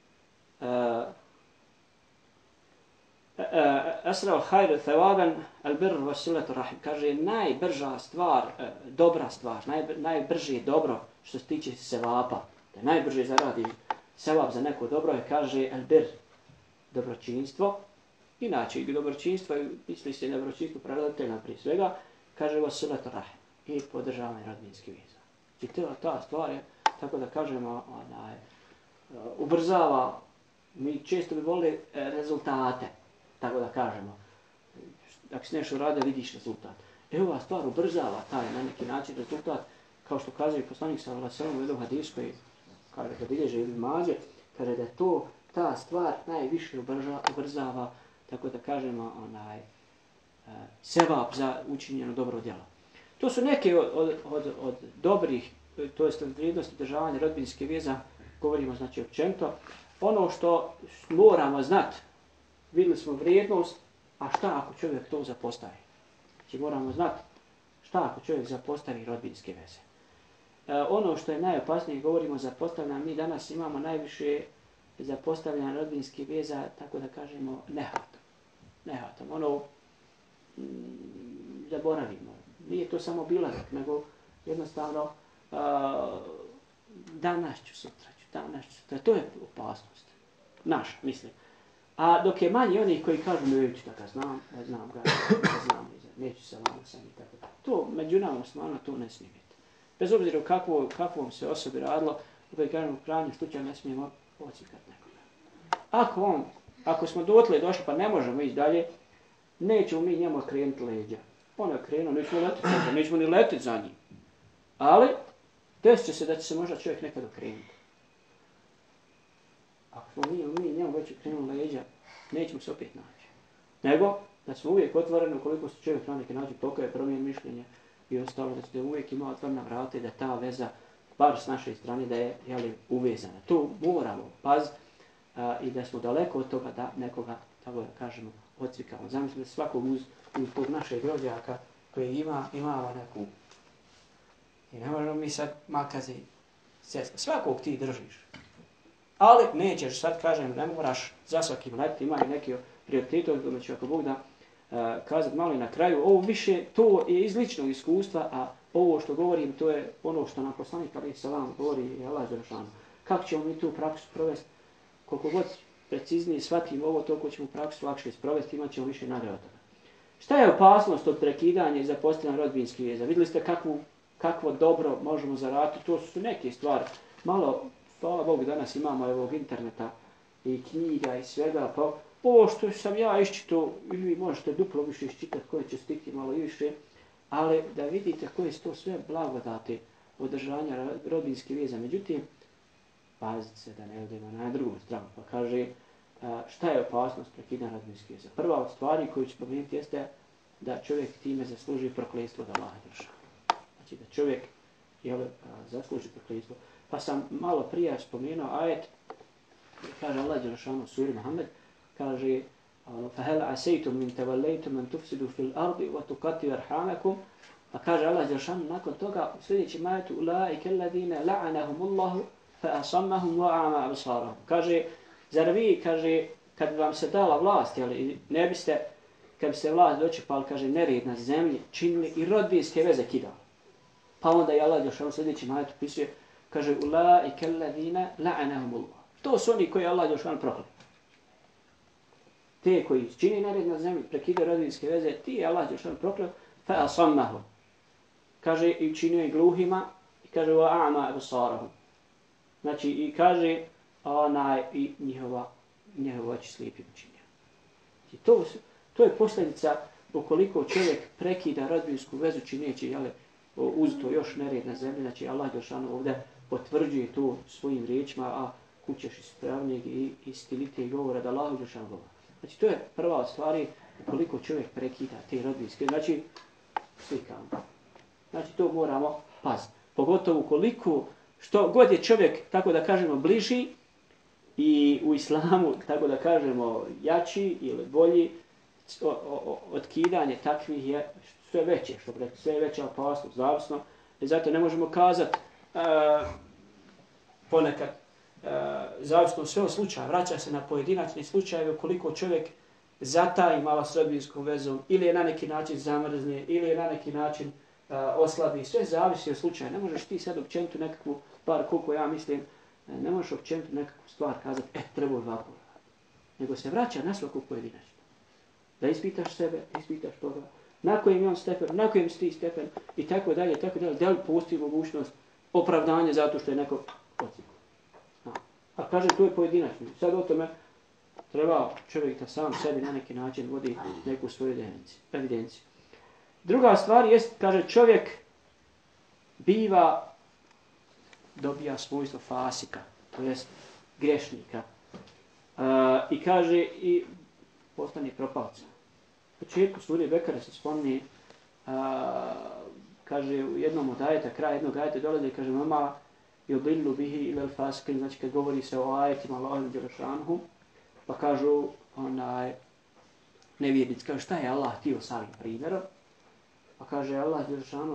Esra al-Hajr thawaban al-birr wa silatu rahim. Kaže najbrža stvar, dobra stvar, najbrže dobro što se tiče sevapa, da najbrže zaradi sevap za neko dobro je, kaže al-birr, dobročinstvo. Inače, i dobročinstvo, misli se na dobročinstvo prarodatelja prije svega, kaže wa silatu rahim i podržavanje rodbinske veza. Znači ta stvar je, tako da kažemo, ubrzava, mi često bi volili rezultate, tako da kažemo. Ako si nešto rade, vidiš rezultat. Ova stvar ubrzava taj na neki način rezultat, kao što kaže poslanik sallallahu alejhi ve sellem u jednom hadisu koji kaže da bilježe Ibn Mađe, kaže da to ta stvar najviše ubrzava, tako da kažemo, sevap za učinjeno dobro djelo. To su neke od dobrih, to je vrijednosti održavanja rodbinske veza, govorimo znači općenito. Ono što moramo znati, vidjeli smo vrijednost, a šta ako čovjek to zapostavi? Znači moramo znati šta ako čovjek zapostavi rodbinske veze. Ono što je najopasnije, govorimo zapostavljanje, mi danas imamo najviše zapostavljanja rodbinskih veza, tako da kažemo nehatom. Zaboravimo. Nije to samo bilazak, nego jednostavno danas ću sutra. To je opasnost. Naša, mislim. A dok je manje onih koji kažu neću da ga znam, neću se vama sam i tako da. To među nama muslimana to ne smije biti. Bez obzira u kakvom se osobi radilo, koji kažemo u krajnjem slučaju ne smijemo ocikati nekoga. Ako smo dotle došli pa ne možemo ići dalje, nećemo mi njemu krenuti leđa. On je krenuo, nećemo ni letiti za njim. Ali desit će se da će se možda čovjek nekad okrenuti. Ako smo mi njemu već krenuli leđa, nećemo se opet naći. Nego da smo uvijek otvoreni ukoliko se čovjek na neki način pokaje, promijeni mišljenje i ostalo, da se uvijek ima otvorena vrata i da ta veza, bar s naše strane, da je uvezana. Tu moramo paziti i da smo daleko od toga da nekoga, tako da kažemo, odcvikamo. Zamislite svakog uz tog našeg rođaka koji ima neku. I ne možemo mi sad makazi sjeska. Svakog ti držiš. Ali nećeš, sad kažem, ne moraš za svakim letiti, ima i neki prioriteti, kome ću ako Bog da kazati malo i na kraju. Ovo više, to je iz ličnog iskustva, a ovo što govorim, to je ono što nam poslanik alejhi selam govori i Allah dželešanu. Kako ćemo mi tu praksu provesti? Koliko god preciznije shvatimo ovo, toliko ćemo praksu lakše sprovesti, imat ćemo više nagrada. Šta je opasnost od prekidanja i zapostavljanja rodbinskih veza? Vidjeli ste kakvo dobro možemo zaraditi, to su neke stvari. Malo, hvala Bogu, danas imamo ovog interneta i knjiga i svega, pa ovo što sam ja iščitao, vi možete duplo više iščitati koje će stikti malo i više, ali da vidite koje su to sve blagodati održanja rodbinskih veza. Međutim, pazite se da ne odemo na drugu stranu, pa kaže šta je opasnost prekidanja rodbinskih veza. Prva od stvari koju ću spomenuti jeste da čovjek time zasluži prokletstvo od Allaha dželešanu. Znači da čovjek zasluži prokletstvo. Pa sam malo prije spomenuo ajet, kaže Allah dželešanu u suri Muhammed, kaže فَهَلْ عَسَيْتُمْ مِنْ تَوَلَّيْتُمْ أَنْ تُفْسِدُوا فِي الْأَرْضِ وَتُقَطِّعُوا أَرْحَامَكُمْ Pa kaže Allah dželešanu nakon toga u sljedećem ajetu ulaike alladine la'anahumullahu fa asammahum wa a'ma absarahum. Kaže zar vi, kaže, kad vam se dala vlast, jel, ne biste, kad bi se vlast dočepala, kaže, nered na zemlji, činili i rodbinske veze kidali. Pa onda je Allah dželešanu sljedećem ajetu pisuje, kaže ulaike alladine la'anahumullahu. To su oni koji Allah dželešanu prokleo. Te koji čini nered na zemlji, prekidaju rodbinske veze, ti je Allah dželešanu prokleo, fa asammahum. Kaže i činio i gluhima, i kaže wa a'ma absarahum. Znači i kaže i njihova oči slijepim činio. I to je posljedica ukoliko čovjek prekida rodbinsku vezu čineći, jel, uz to još nered na zemlji, znači Allah dželešanu ovdje potvrđuje to svojim riječima, a kućeš ispravnijeg i stilite govora da Allah dželešanu govora. Znači to je prva od stvari ukoliko čovjek prekida te rodbinske, znači slikamo. Znači to moramo paziti. Pogotovo ukoliko što god je čovjek, tako da kažemo, bliži i u islamu, tako da kažemo, jači ili bolji, otkidanje takvih je sve veće, što bi rekli, sve veća opasnost, zavisno. I zato ne možemo kazati ponekad, zavisno sve o slučaju, vraća se na pojedinačni slučajeve ukoliko čovjek zataji malo s rodbinskom vezom ili je na neki način zamrzne ili je na neki način oslabi, sve zavisi od slučaja. Ne možeš ti sad općenitu nekakvu, bar koliko ja mislim, ne možeš općenitu nekakvu stvar kazati, treba ovako. Nego se vraća na svakog pojedinačno. Da ispitaš sebe, ispitaš toga, na kojem je on stepen, na kojem si ti stepen i tako dalje, tako dalje. Da li postoji mogućnost opravdanja zato što je neko odsjekao. A kažem, to je pojedinačno. Sad o tome treba čovjek da sam sebi na neki način vodi neku svoju evidenciju. Druga stvar jest, kaže, čovjek dobija svojstvo fasika, to jest grešnika. I kaže, i postane propalca. U početku sure Bekare se spominje, kaže, u jednom od ajeta, kraj jednog ajeta dolazi, kaže, mama yudillu bihi ilal fasikin, znači kad govori se o ajetima Allahom dželešanuhu, pa kažu, nevjernici, kaže, šta je Allah htio s ovim primjerom? Pa kaže Allah dželešanu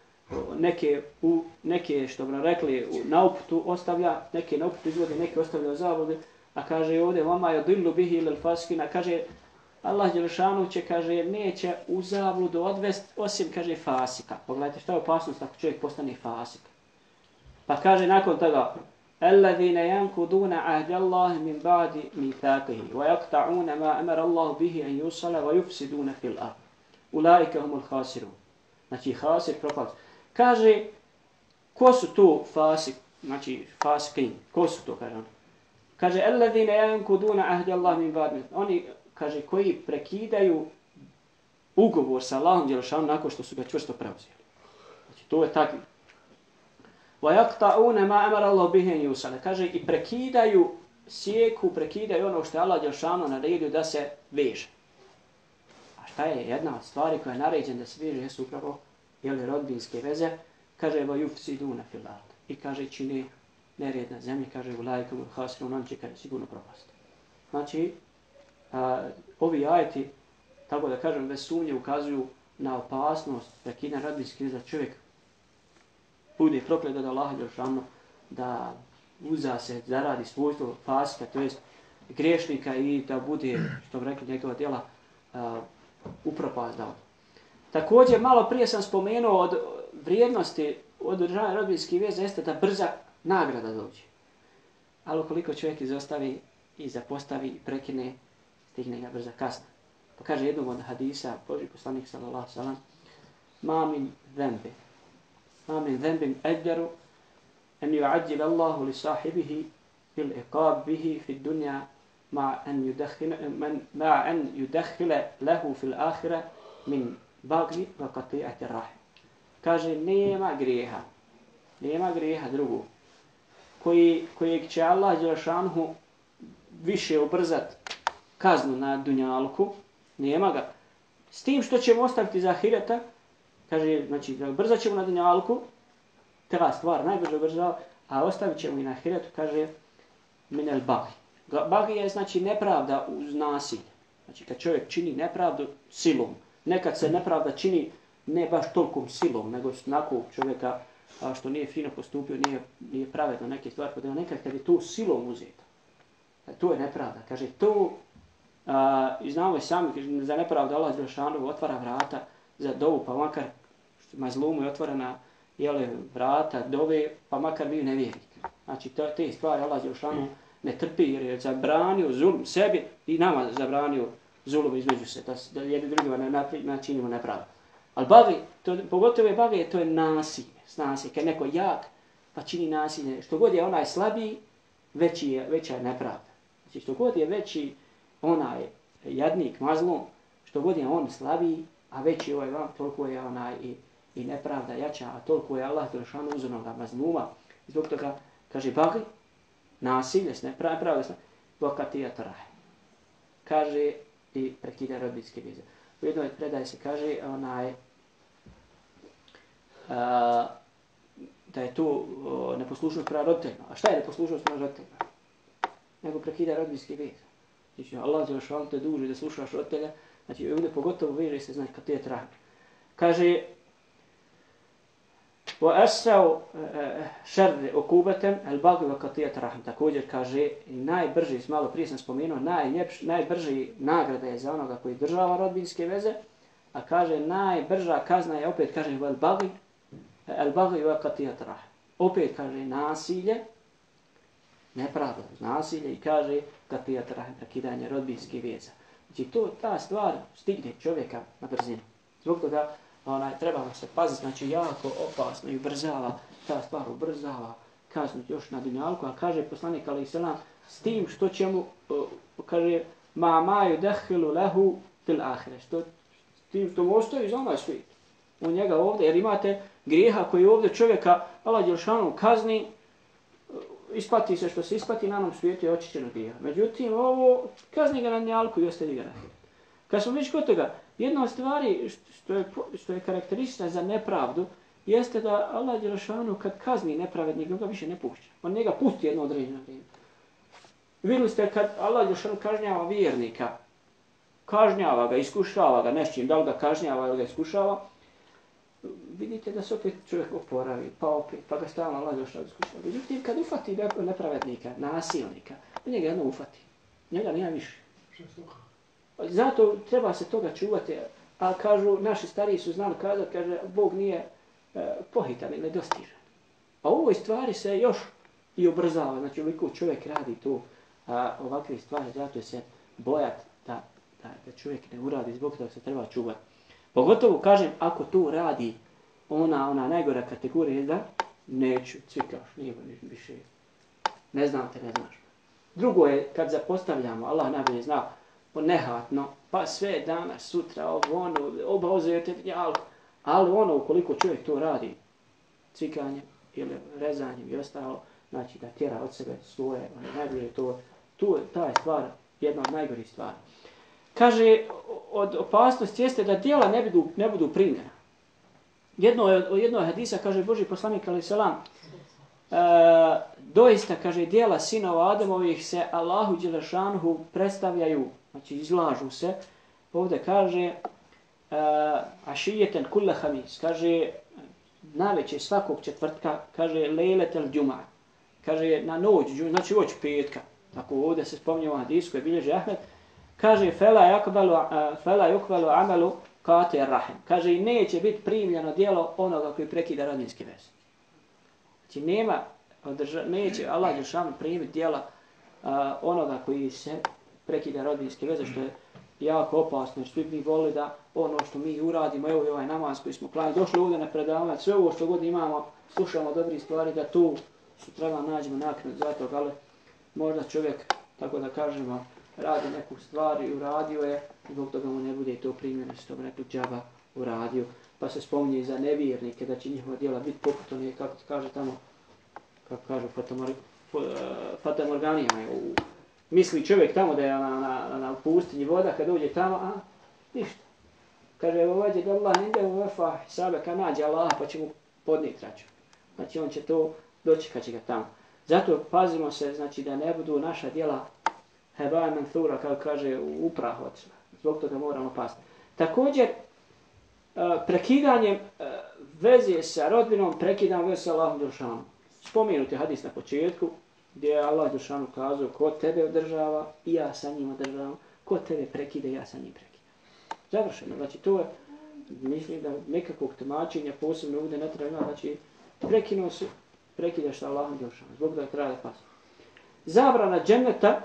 neke što bi nam rekli na uputu ostavlja, neke na uputu izvode, neke ostavlja u zablude, a kaže ovdje vama yudillu bihi ilal fasikin, kaže Allah dželešanu će, kaže, neće u zabludu odvest osim, kaže, fasika. Pogledajte šta je opasnost ako čovjek postane fasik. Pa kaže nakon toga alladhina yankuduna ahda Allah min ba'di mithaqihi wa yaqta'una ma amara Allah bihi an yusala wa yufsiduna fil ard. Ulaika humul khasirun. Znači hasir propast. Kaže ko su tu fasik, znači fasikin, ko su to, kaže on. Kaže alladhina yankuduna ahda Allah min ba'di. Oni, kaže, koji prekidaju ugovor sa Allahom dželešanu nakon što su ga čvrsto preuzeli. Znači to je takvi. Wa yaqta'una ma amara Allah bihi an yusala. Kaže i prekidaju ono što je Allah dželešanu naredio da se veže. A šta je jedna od stvari koja je naređena da se veže jesu upravo rodbinske veze. Kaže wa yufsiduna fil ard. I kaže čini nered na zemlji, kaže ulaika humul khasirun, on će sigurno propasti. Znači ovi ajeti, tako da kažem, bez sumnje ukazuju na opasnost prekidanja rodbinskih veza. Čovjek bude proklet od Allaha dželešanu da uza se zaradi svojstvo fasika, to jest griješnika i da bude, što bi rekli, njegova djela upropaštao. Također, malo prije sam spomenuo od vrijednosti održavanja rodbinskih veza jeste da brza nagrada dođe. Ali ukoliko čovjek izostavi i zapostavi i prekine, stigne ga brza kasna. Pa kaže jednom od hadisa, Božji poslanik sallallahu alejhi ve sellem, ma min dhanbin ajdaru an yu'ajjil Allahu li sahibihi bil iqab bihi fi dunya ma an yudakhila lahu fil akhirah min baghi wa qati'ati rahim. Kaže nema grijeha drugog kojeg će Allah dželešanu više ubrzat kaznu na dunjalku, nema ga. S tim što ćemo ostaviti za ahireta, kaže, znači, brzat ćemo na dunjalku, ta stvar najbrže brzava, a ostavit ćemo i na ahiretu, kaže, minel baghi. Baghi je, znači, nepravda uz nasilje. Znači, kad čovjek čini nepravdu silom, nekad se nepravda čini ne baš tolikom silom, nego onako čovjeka što nije fino postupio, nije pravedno neke stvari, pa da nekad kad je to silom uzeto, to je nepravda. Kaže, to, i znamo i sami, za nepravdu Allah Đelešanu otvara vrata za dovu, pa makar mazlumu je otvorena vrata dove, pa makar bio nevjernik. Znači, te stvari Allah Đelešanu ne trpi jer je zabranio zulum sebi i nama zabranio zulum između se, da jedni drugima načinimo nepravdu. Ali bagi, pogotovo je bagi, to je nasilje. Kad je neko jak, pa čini nasilje. Što god je onaj slabiji, veća je nepravda. Znači, što god je veći onaj jadnik, mazlum, što god je on slabiji, a veći ovaj vam, toliko je onaj i nepravda jača, a toliko je Allah Đelešanu uzornoga mazluma. Zbog toga, kaže bagi, nasilje, nepravda, vakatijat rahe. Kaže i prekida rodbinske veze. U jednoj predaji se kaže da je to neposlušnost prema roditeljima. A šta je neposlušnost prema roditeljima? Nego prekida rodbinske veze. Znači, Allah Đelešanu te duži da slušaš roditelja, znači ovdje pogotovo veže se, znači, katijat rahe. Kaže, وَأَسْرَوْ شَرِّ عُقُوبَةً الْبَغْيُ وَقَطِيعَةُ الرَّحْمِ. Također kaže, najbrži, malo prije sam spomenuo, najbrži nagrada je za onoga koji država rodbinske veze, a kaže najbrža kazna je, opet kaže, الْبَغْيُ وَقَطِيعَةُ الرَّحْمِ. Opet kaže nasilje, nepravda, nasilje i kaže qatiyat rahim, prekidanje rodbinske veza. Znači ta stvar stigne čovjeka na brzinu. Zbog toga trebamo se paziti, znači jako opasno i ubrzava, ta stvar ubrzava kaznu još na dunjalku, a kaže poslanik alejhi selam s tim što će mu, kaže, ma yudakhilu lahu fil ahire, s tim što mu ostaje za onaj svijet. U njega ovdje, jer imate grijeha koji ovdje čovjeka Allah dželešanu kazni, isplati se što se isplati, na onom svijetu je očišćeno grijeha. Međutim, ovo kazni ga na dunjalku i ostavi ga na ahiret. Kad smo već kod toga, jedna od stvari što je karakteristična za nepravdu, jeste da Allah dželešanu kad kazni nepravednika, on ga više ne pušća. On njega pusti jedno određeno vrijeme. Vidjeli ste kad Allah dželešanu kažnjava vjernika, kažnjava ga, iskušava ga nečim, da li ga kažnjava ili ga iskušava, vidite da se opet čovjek oporavi, pa opet, pa ga stalno Allah dželešanu iskušava. Međutim, kad ufati nepravednika, nasilnika, on njega jedno ufati. Njega nema više. Zato treba se toga čuvati, a kažu, naši stariji su znali kazati, kaže, Bog nije pohitan ili nedostižan. A u ovoj stvari se još i ubrzava, znači uliko čovjek radi tu ovakve stvari, zato se bojat da čovjek ne uradi, zbog toga se treba čuvati. Pogotovo, kažem, ako tu radi ona najgora kategorija, da neću, cvikaš, nije više, ne znam te, ne znaš. Drugo je, kad zapostavljamo, Allah najbolje zna, nehatno, pa sve danas, sutra, obauzete dnjalku, ali ukoliko čovjek to radi, cvikanjem ili rezanjem i ostalo, znači da tjera od sebe svoje, najbolje ta je stvar, jedna od najgorih stvari. Kaže, od opasnosti jeste da djela ne budu primljena. Jedno hadisa, kaže Božji poslanik alejhi selam, doista, kaže, djela sinova Adamovih se Allahu dželešanuhu predstavljaju, znači izlažu se. Ovdje kaže ašijeten kulle hamis, kaže naveče svakog četvrtka, kaže lejletel džuma, kaže na noć, znači noć petka. Tako ovdje se spominje u hadisu koji bilježi Ahmed, kaže fela yukbalu amalu qati ar-rahim. Kaže i neće biti primljeno djelo onoga koji prekida rodbinske veze. Znači neće Allah dželešanu primiti djela onoga koji se prekida rodbinske veze, što je jako opasno, jer svi mi voli da ono što mi uradimo, evo i ovaj namaz koji smo klanjali, došli ovdje na predavanje, sve ovo što god imamo, slušamo dobri stvari, da tu sutra nađemo naknadu za to, ali možda čovjek, tako da kažemo, radi neku stvar i uradio je, zbog toga mu ne bude to primljeno, što bi nekog džaba uradio, pa se spominje i za nevjernike, da će njihova djela biti poput onih, kako ti kaže tamo, kako kažu, fatamorganijama, misli čovjek tamo da je na pustinji voda, kad dođe tamo, ništa. Kaže, ovađe da Allah inde u vefa hisabe, kad nađe Allah, pa će mu podnijeti račun. Znači, on će to doći kad će ga tamo. Zato pazimo se, znači, da ne budu naša djela hebaja manthura, kao kaže, u prah otišla. Zbog toga moramo pasti. Također, prekidanjem veze sa rodbinom, prekidam vezu sa Allahom Đelšanom. Spomenuti hadis na početku, gdje je Allah Đelšanu kazao, ko tebe održava, i ja sa njim održavam, ko tebe prekida, ja sa njim prekidam. Završeno. Znači, to je, mislim da nekakvog tumačenja posebno ovdje ne treba imati, znači, prekinuo se, prekidaš sa Allahom Đelšanom. Zbog da treba da pasi. Zabrana dženneta,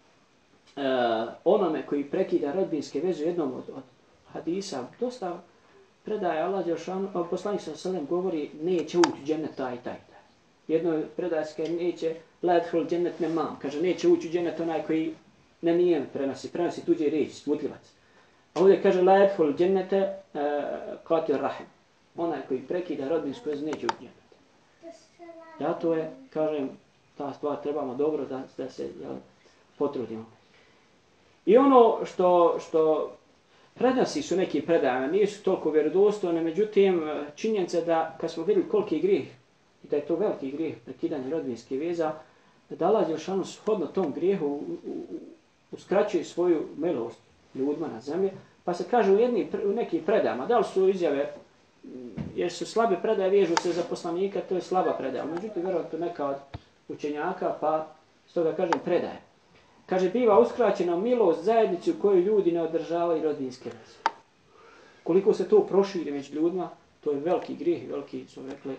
onome koji prekida rodbinske veze, jednom od hadisa, dosta predaje Allah Đelšanu, poslanik s.a.v. govori, neće ući u džennet taj. Jedno predajske neće, la yadkhul džennet nemam, kaže, neće ući u džennet onaj koji nemijen prenosi tuđe riječi, smutljivac. A ovdje kaže, la yadkhul džennete qatil rahim, onaj koji prekida rodbinsku vezu neće ući u džennet. Zato je, kažem, ta stvar trebamo dobro da se potrudimo. I ono što prenosi su neki predajama, nisu toliko vjerodostojne, međutim, činjenica da kad smo vidjeli koliki je grijeh, i da je to veliki grijeh prekidanje rodbinske veza, da Allah Đelšanu shodno tom grijehu uskraćuje svoju milost ljudima na zemlji, pa se kaže u nekim predajama, da li su izjave, jer su slabe predaje, vežu se za poslanika, to je slaba predaja. Međutim, vjerojatno neka od učenjaka, pa stoga kažem predaje. Kaže, biva uskraćena milost zajednici u kojoj ljudi ne održavaju rodbinske veze. Koliko se to proširi među ljudima, to je veliki grijeh, veliki, su rekli,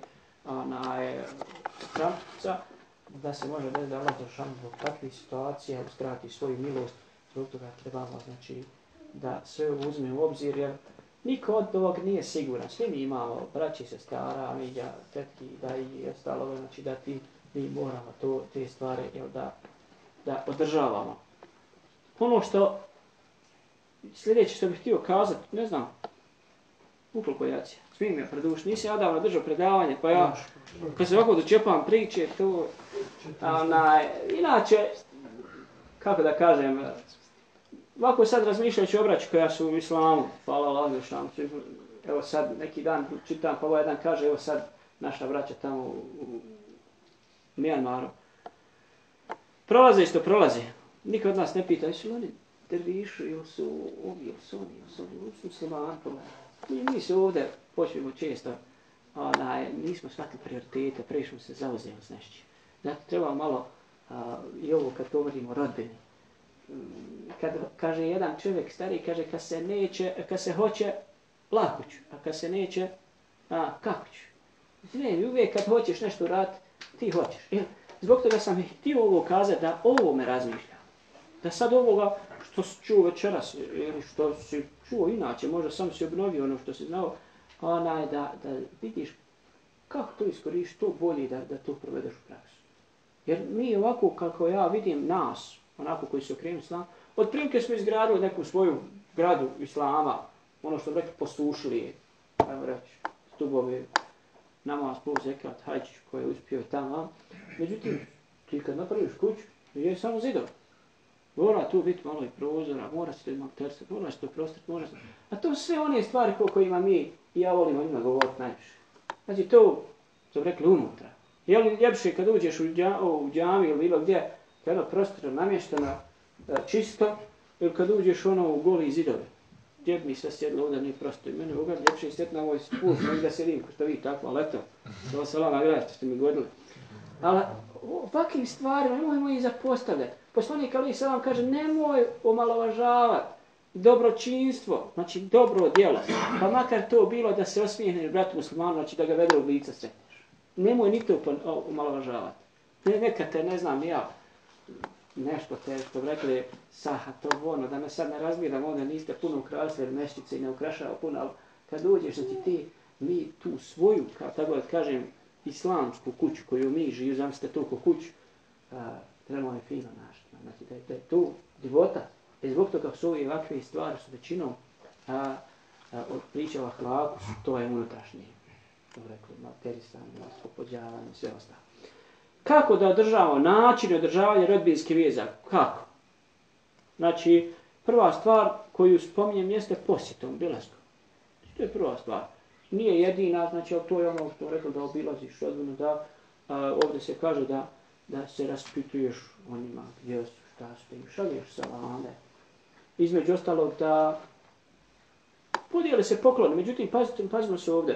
krampca, da se može reći da Allah Đelšanu zbog takvih situacija uskrati svoju milost. Zbog toga trebamo, znači, da sve uzme u obzir, jer niko od ovog nije siguran. Svi mi imamo braći, sestara, amiđa, tetki, da i ostalo, znači da mi moramo te stvari da održavamo. Ono što, sljedeće što bih htio kazati, ne znam, ukoliko jacija, smijem ja preduš, nisi ja davno držao predavanje, pa ja, kad se ovako dočepam priče, to, inače, kako da kažem, ovako sad razmišljajući o braći koja su u islamu, hvala Allah Đelšanu, evo sad neki dan čitam, pa ovaj dan kaže, evo sad naša braća tamo u Mijanmaru, prolaze isto prolaze. Niko od nas ne pita, jesu li oni dervišu, ili su ovi, ili su oni muslimani. Mi se ovdje počnemo često, nismo shvatili prioritete, prešli se zauzeli s nešćim. Zato treba malo, i ovo kad govorimo o rodbini. Kad kaže jedan čovjek stari, kaže kad se hoće, lako ću, a kad se neće, kako ću. Ne, uvijek kad hoćeš nešto raditi, ti hoćeš. Zbog toga sam htio ovo kazati da ovo me razmišlja. Da sad ovoga što si čuo večeras ili što si čuo inače, možda sam si obnovio ono što si znao, da vidiš kako to iskoristiš, to bolje da to provedeš u praksu. Jer mi ovako kako ja vidim nas, onako koji se okrenu islam, od prilike smo izgradili neku svoju gradu islama, ono što rekli posušili, ajmo reći, stubove, namaz, pol, zekat, hajđ koji je uspio tamo. Međutim, ti kad napraviš kuću, je samo zidov. Mora tu biti malo i prozora, mora se to imati terset, mora se to prostrati, mora se... A to sve one stvari kojima mi i ja volimo njima govoriti najviše. Znači to, što bi rekli, unutra. Je li ljepše kad uđeš u džami ili bilo gdje, kad je prostor namješteno, čisto, ili kad uđeš u goli zidove. Gdje bi mi sve sjedlo ovdje nije prosto. I mene je ljepše sjeti na ovoj spust, nego da sjedim ko što vi tako, ali eto, da se vama nagrađa što ste mi godili. Ali ovakvim stvarima nemojmo ih zapostavljati. Poslanik alejhi selam kaže nemoj omalovažavati dobročinstvo, znači dobro djelo. Pa makar to bilo da se osmijehne bratu muslimanu, znači da ga vede u lice sretneš. Nemoj ni to omalovažavati. Neka te, ne znam, ja, nešto te, što bi rekli, saha, to ono, da me sad ne razmiram, onda niste puno ukrasili jer meščice i ne ukrašava puno, ali kad uđeš, znači mi tu svoju, kao tako da kažem, islamsku kuću koju mi živimo, zamislite toliko kuću, trebamo je fino našti. Znači da je tu divota. I zbog toga su ovakve stvari su većinom od priča o ahlaku, to je unutrašnje. To rekli, materisanje, spopođavanje, sve ostalo. Kako da održavamo način održavanja rodbinske veza? Kako? Znači, prva stvar koju spominjem jeste posjetom, bilaskom. To je prva stvar. Nije jedina, znači, to je ono što rekao da obilaziš rodbinu, da ovdje se kaže da se raspituješ o njima, gdje su, šta su, im šalješ salame. Između ostalog da podijeli se pokloni, međutim, pazimo se ovdje.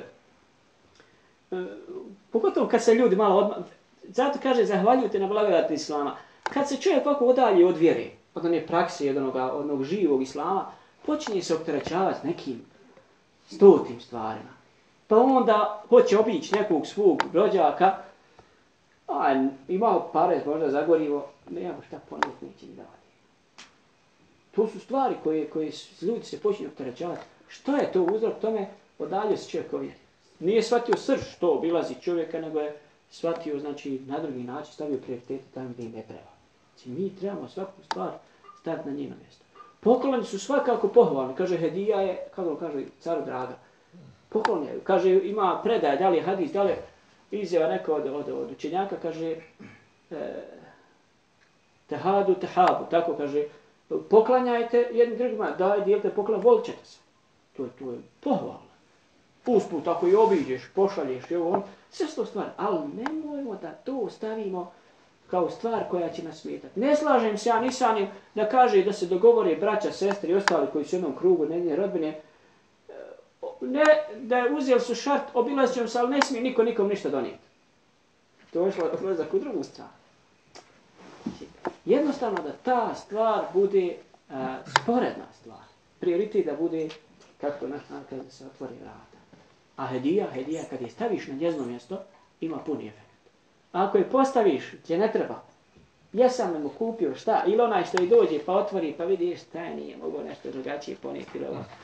Pogotovo kad se ljudi malo zato kaže, zahvaljujte na blagodati Islama. Kad se čovjek ovako odalji od vjere, od one prakse, od onog živog Islama, počinje se opterećavati nekim stotim stvarima. Pa onda hoće obići nekog svog rođaka, imao pare, možda zagorivo, nemamo šta ponijeti, neće ni davati. To su stvari koje ljudi se počinju opterećavati. Što je to uzrok tome? Odaljio se čovjek od vjere. Nije shvatio srž što obilazi čovjeka, nego je shvatio, znači, na drugi način, stavio prioritete tamo gdje im ne treba. Znači, mi trebamo svaku stvar staviti na njeno mjesto. Pokloni su svakako pohvalni. Kaže, hedija je, kako kaže, caru draga. Poklon je, kaže, ima predaj, da li je hadis, da li je izjava neka od učenjaka, kaže, tehadu, tehabu, tako kaže, poklanjajte jednim drugima, daj, dijelite poklon, volit ćete se. To je pohvalno. Usput, ako i obiđeš, pošalješ, sve su to stvari. Ali nemojmo da to stavimo kao stvar koja će nas smetati. Ne slažem se ja ni sa njim da kaže da se dogovore braća, sestre i ostali koji su u jednom krugu, njene rodbine, ne, da uzeli su šart, obilazit ćemo se, ali ne smije niko nikom ništa donijeti. To je odlazak u drugu stranu. Jednostavno da ta stvar bude sporedna stvar. Prioritet da bude, kako to naš narod da se otvori vrata. A hedija kad je staviš na njezino mjesto, ima puni efekt. A ako je postaviš gdje ne treba, jesam li mu kupio šta, ili onaj što i dođe pa otvori pa vidiš šta je, nije mogo nešto drugačije ponijeti.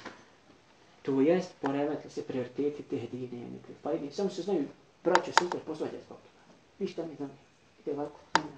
To jest, poremeti se prioriteti te hedije, pa vidi, samo se znaju braće, sutra posvađati zbog toga. Ništa mi znaju, ide ovako,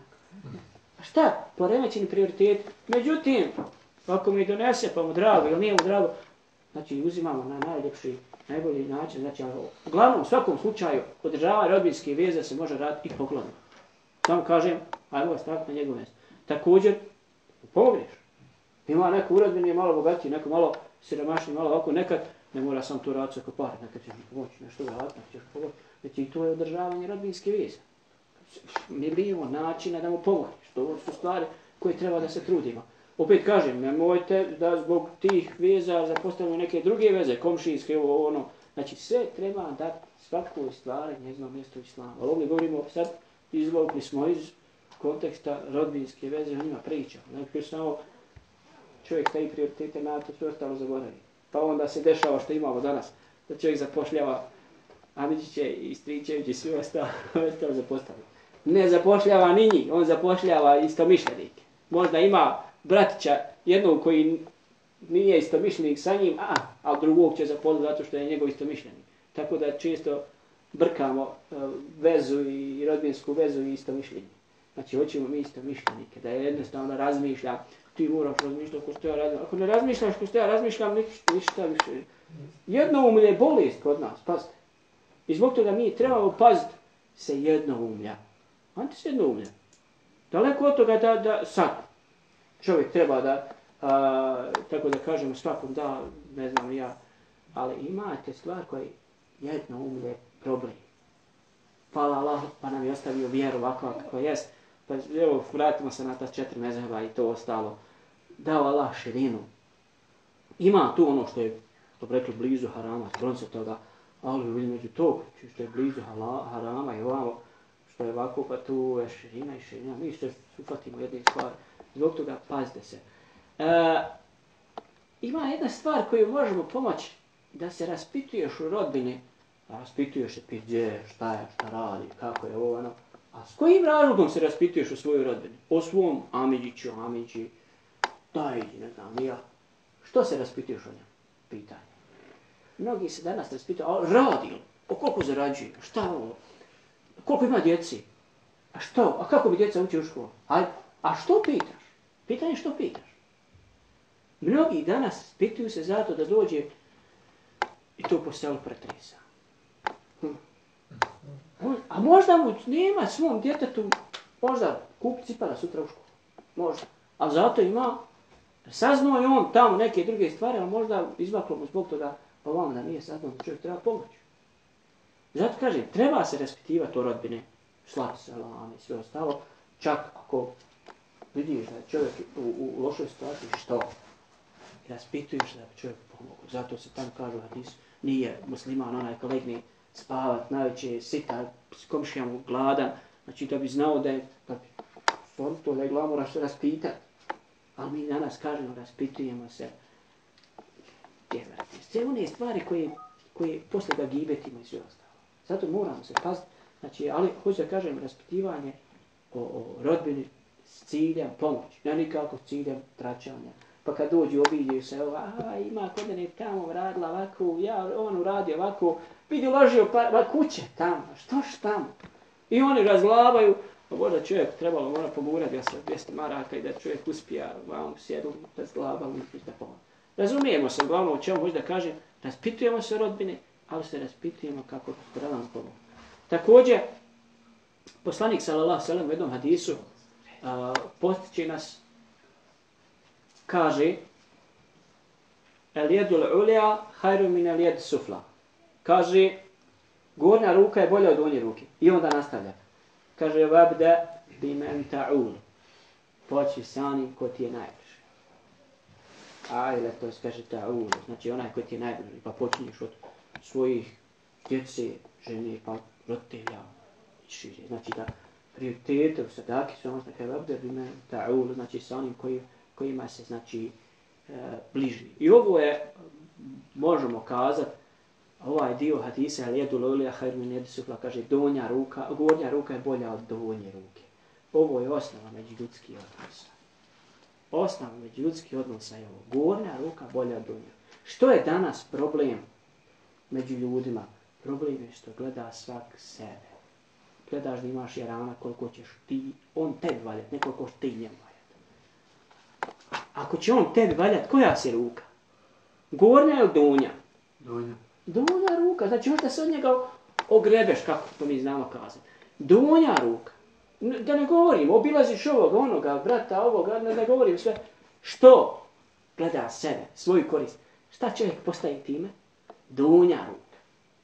a šta? Poremećeni prioritet. Međutim, ako mi donese pa mu drago ili nije mu drago, znači uzimamo na najljepši, najbolji način. Znači, uglavnom, u svakom slučaju, održavanje rodbinske veze se može raditi i poklonno. Samo kažem, ajmo ga staviti na njegov mjesto. Također, pogreš. Ima neko u rodbini je malo bogatiji, neko malo siromašniji, malo ovako, nekad ne mora sam to raditi ako pare, nekad ćeš mi pomoći, nešto raditi, ćeš pomoći. Znači, i to je održavanje rodbinske veze. Mi bijemo načina da mu pomoći. To su stvari koje treba da se trudimo. Opet kažem, nemojte da zbog tih veza zapostavimo neke druge veze, komšijske, ono. Znači, sve treba dati svakoj stvari njezino mjesto Islama. Ali ovdje govorimo sad, izvukli smo iz konteksta rodbinske veze, o njima pričamo. Najprije samo čovjek stavi prioritete na to, sve ostalo zaboravi. Pa onda se dešava što imamo danas, da čovjek zapošljava Amiđiće i Stričević i sve ostalo zapostavljamo. Ne zapošljava ni njih, on zapošljava istomišljenike. Možda ima bratića jednog koji nije istomišljenik sa njim, a drugog će zaposliti zato što je njegov istomišljenik. Tako da često brkamo vezu i rodbinsku vezu i istomišljenje. Znači, hoćemo mi istomišljenike, da je jednostavno razmišlja, ti moraš razmišljati ko što ja razmišljam. Ako ne razmišljaš ko što ja razmišljam, ništa više. Jednoumlje je bolest kod nas, pazite. I zbog toga mi trebamo paziti se jednoumlja. Ante se jednoumlja. Daleko od toga da sad čovjek treba da, tako da kažemo, svakom da, ne znam ja, ali imate stvar koja je jednoumlje problem. Hvala Allah, pa nam je ostavio vjeru ovako kako jest. Pa evo, vratimo se na ta 4 mezheba i to ostalo. Dao Allah širinu. Ima tu ono što je, što bi rekli, blizu harama, sklonce toga, ali među to, što je blizu harama i ovamo, što je ovako, pa tu je širina i širina. Mi se uhvatimo jedne stvari. Zbog toga pazite se. Ima jedna stvar koju možemo pomoći da se raspituješ u rodbini. Raspituješ se gdje, šta je, šta radi, kako je ovo, ono. A s kojim razlogom se raspituješ u svojoj rodbini? O svom Amiđiću, Amiđi, daj, ne znam, ja. Što se raspituješ o njemu? Pitanje. Mnogi se danas raspituju, a radi li? O koliko zarađuje? Šta ovo? Koliko ima djeci? A što? A kako bi djeca učili u školu? A što pitaš? Pitanje što pitaš? Mnogi danas pituju se zato da dođe i to po selu pretresa. A možda mu nema svom djetetu, možda kupi cipela sutra u školu. Možda. A zato ima, saznao je on tamo neke druge stvari, ali možda izmaklo mu zbog toga, pa vam da nije saznao da čovjek treba pomoći. Zato kažem, treba se raspitivati o rodbine, slati selam i sve ostalo, čak ako vidiš da je čovjek u lošoj situaciji, što? i raspituješ se da bi čovjek pomogao. Zato se tam kažu hadis, nije musliman onaj ko legne spavat, najveće sitan, s komšijama gladan, znači da bi znao da je, da bi to legla moraš se raspitati. Ali mi danas kažemo, raspitujemo se, sve one stvari koje posle ga gibetimo i sve ostalo. Zato moramo se paziti, znači, ali hoću da kažem, raspitivanje o rodbini s ciljem pomoći, ne nikako s ciljem tračanja. Pa kad dođu, obiđaju se, ima kod mene tamo radila ovako, on uradio ovako, vidi uložio pa kuće tamo, što tamo? I oni razglabaju, pa možda čovjek mora pogurati sa 200 maraka i da čovjek uspija, vam sjedu, razglabali i da pomoći. Razumijemo se, uglavnom o čemu hoću da kažem, raspitujemo se o rodbini, ali se raspitujemo kako treba nam pomoći. Također, poslanik sallallahu alejhi ve sellem u jednom hadisu postiče nas, kaže el jedul ulja hajru min el jed sufla. Kaže, gornja ruka je bolja od donje ruke. I onda nastavlja. Kaže, vabda bimen ta'ul. Počni sa onim ko ti je najbliži. Ajle, to je kaže ta'ul. Znači onaj ko ti je najbliži. Pa počinješ od svojih djece, žene, pa roditelja. Znači da prioritete u sadaki su ono što kaže vabda bimen ta'ul. Znači sa onim kojima se znači bliži. I ovo je, možemo kazati, ovaj dio hadisa al yadu lulja khairu min yadi sufla, kaže gornja ruka je bolja od donje ruke. Ovo je osnova međuljudskih odnosa. Osnova međuljudskih odnosa je ovo. Gornja ruka bolja od donje. Što je danas problem među ljudima? Problem je što gleda svak sebe. Gledaš da imaš jarana koliko ćeš ti, on tebi valjati, ne koliko ćeš ti njemu valjati. Ako će on tebi valjati, koja si ruka? Gornja ili donja? Donja ruka, znači možda se od njega ogrebeš, kako to mi znamo kazati. Donja ruka. Da ne govorim, obilaziš ovoga, onoga, brata, ovoga, ne govorim sve. Što? Gleda sebe, svoju korist. Šta čovjek postaje time? Donja ruka.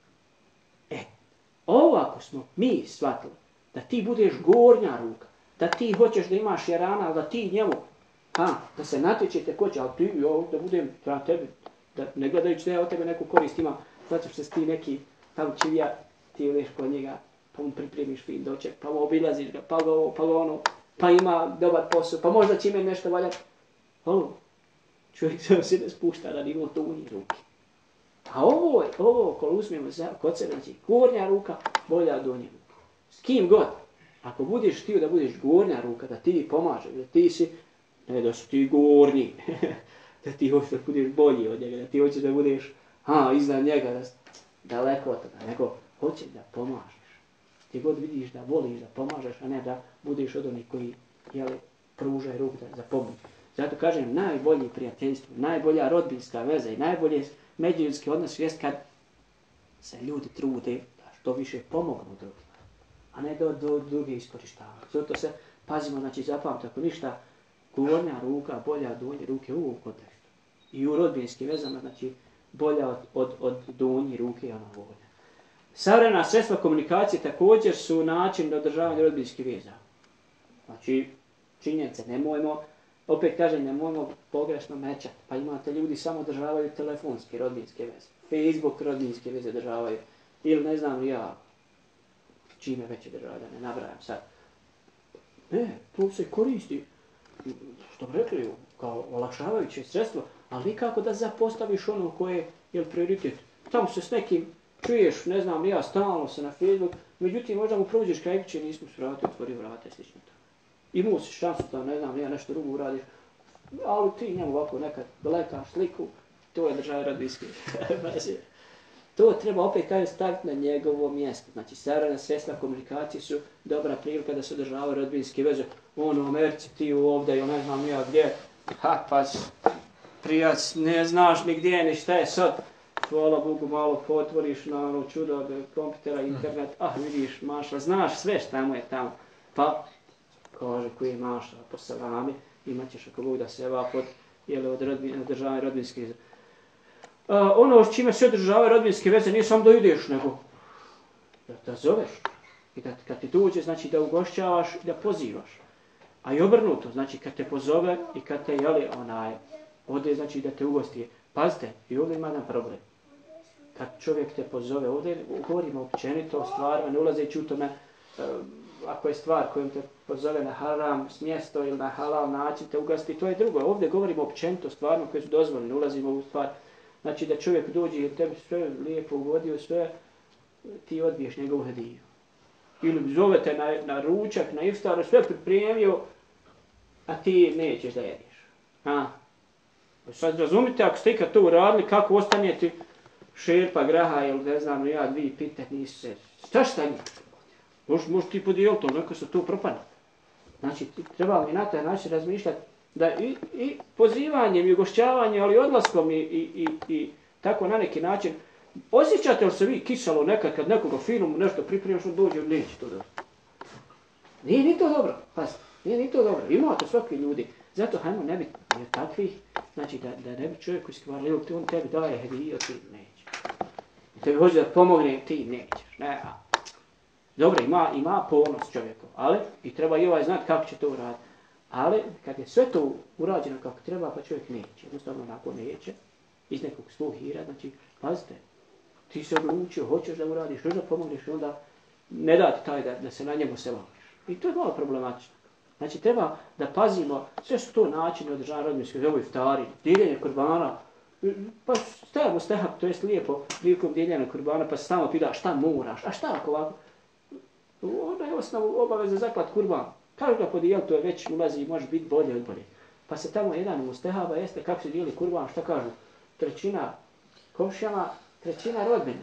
Ovo ako smo mi shvatili, da ti budeš gornja ruka, da ti hoćeš da imaš jarana, da ti njemu, da se natječete ko će, ali ti, da budem prema tebi, da ne gledajući da ja od tebe neku korist imam, zato što si ti neki tamo čivija, ti ideš kod njega, pa mu pripremiš fin doček, pa mu obilaziš ga, pa ga ovo, pa ga ono, pa ima dobar posao, pa možda će ime nešto valjati. Čovjek se ne spušta da nimo to u njih ruke. A ovo ko uzmemo kod sebe, znači gornja ruka bolja od donje ruke. S kim god, ako budeš htio da budeš gornja ruka, da ti pomažeš, da ti si, ne da si ti gornji, da ti hoćeš da budeš bolji od njega, da ti hoćeš da budeš iznad njega, da daleko od toga, nego hoćeš da pomažeš. Ti god vidiš da voliš da pomažeš, a ne da budeš od onih koji pružaju ruku za pomoć. Zato kažem, najbolje prijateljstvo, najbolja rodbinska veza i najbolje međuljudski odnos jest kad se ljudi trude da što više pomognu drugima, a ne da druge iskorištavaju. Zato se pazimo, znači zapamte, ako ništa, gornja ruka bolja od donje ruke u ovom kontekstu. I u rodbinskim vezama, znači bolja od donje ruke i ona gornja. Savremena sredstva komunikacije također su način održavanja rodbinskih veza. Znači, činjenice, opet kažem, nemojmo pogrešno mećati. Pa imate ljudi samo održavaju telefonske rodbinske veze. Facebook rodbinske veze održavaju. Ili ne znam ja čime već održavaju, da ne nabrajam sad. To se koristi, što bi rekli, kao olakšavajuće sredstvo, ali nikako da zapostaviš ono koje je prioritet. Tamo se s nekim čuješ, ne znam ja, stalno se na Facebook, međutim možda mu prođeš kraj kuće, nismo s vrata, otvorio vrata i slično to. Imao si šansu da, ne znam, ja nešto drugo uradiš, ali ti njemu ovako nekad lekaš sliku, to je držaj rodbinski. To treba opet staviti na njegovo mjesto. Znači, savremena sredstva komunikacije su dobra prilika da se održavaju rodbinske veze. U Americi, ti ovdje, ili ne znam ja gdje, prijac, ne znaš ni gdje, ni šta je sad. Hvala Bogu, malo potvoriš na ono čudo od kompjutera, internet, vidiš, mašla, znaš sve šta mu je tamo. Pa, kaže, koji je mašla po salami, imat ćeš ako Bog da se pod održavanje rodbinske veze. Ono s čime se održavaju rodbinske veze nije samo da ideš, nego da zoveš. I da kad ti dođe, znači da ugošćavaš, da pozivaš. A i obrnuto, znači kad te pozove i kad te Ovdje znači da te ugosti. Pazite, i ovdje ima jedan problem. Kad čovjek te pozove, ovdje govorimo općenito o stvarima, ne ulazeći u tome, ako je stvar kojom te pozove na haram mjesto ili na halal način te ugasti, to je drugo. Ovdje govorimo općenito o stvarima koje su dozvoljene, ulazimo u stvar. Znači da čovjek dođe i tebi sve lijepo ugodio, sve ti odbiješ njegovu hediju. Ili zovete na ručak, na iftar, sve pripremio, a ti nećeš da jediš. Sad razumite, ako ste ikad to uradili, kako ostanete šerpa, graha ili ne znam, ja dvije pite, nisu se. Šta njih? Možeš ti podijeliti, ali neko se to propadne. Znači, treba mi na taj način razmišljati da i pozivanjem i ugošćavanjem, ali odlaskom i tako na neki način. Osjećate li se vi kisalo nekad kad nekoga filmu nešto pripremaš, on dođe, neće to dobro. Nije ni to dobro, pazite, nije ni to dobro. Imate svaki ljudi. Zato hajmo ne biti takvih, znači da ne bi čovjek iskvarljivo, on tebi daje hediju, ti neće. Tebi hoće da pomogne, ti nećeš. Ne, dobro, ima ponos čovjeku, ali i treba i ovaj znati kako će to uraditi. Ali kad je sve to urađeno kako treba, pa čovjek neće. Jednostavno onako neće, iz nekog svog hira, znači, pazite, ti se odlučio, hoćeš da uradiš, hoćeš da pomogneš, onda ne dati taj da se na njemu selavaš. I to je malo problematično. Znači, treba da pazimo, sve su to načine održavanja rodbinske, ovo iftari, dijeljenje kurbana, pa stavimo stehak, to jest lijepo, prilikom dijeljenja kurbana, pa se samo pita šta moraš, a šta ako ovako? Onda je osnovu obaveze zaklat kurban. Kako ga podijeli, to je već ulazi i može biti bolje od bolje. Pa se tamo jedan mustehaba jeste kako se dijeli kurban, šta kažu? Trećina komšijama, trećina rodbine.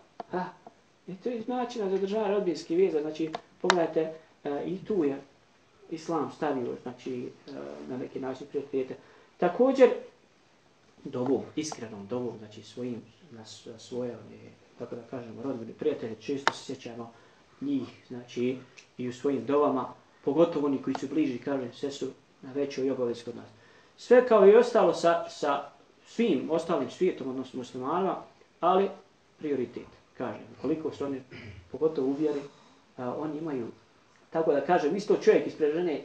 I to je način za održavanje rodbinskih veza. Znači, pogledajte, i tu je Islam stavio, znači, na neki način prijateljite. Također, dovom, iskrenom dovom, znači svoje, tako da kažemo, rodbine, prijatelje, često se sjećamo njih, znači, i u svojim dovama, pogotovo oni koji su bliži, kažem, sve su na većoj obavezi kod nas. Sve kao i ostalo sa svim ostalim svijetom, odnosno muslimanima, ali prioritet, kažem. Koliko su oni, pogotovo u vjeri, oni imaju, tako da kažem, isto čovjek ispred žene,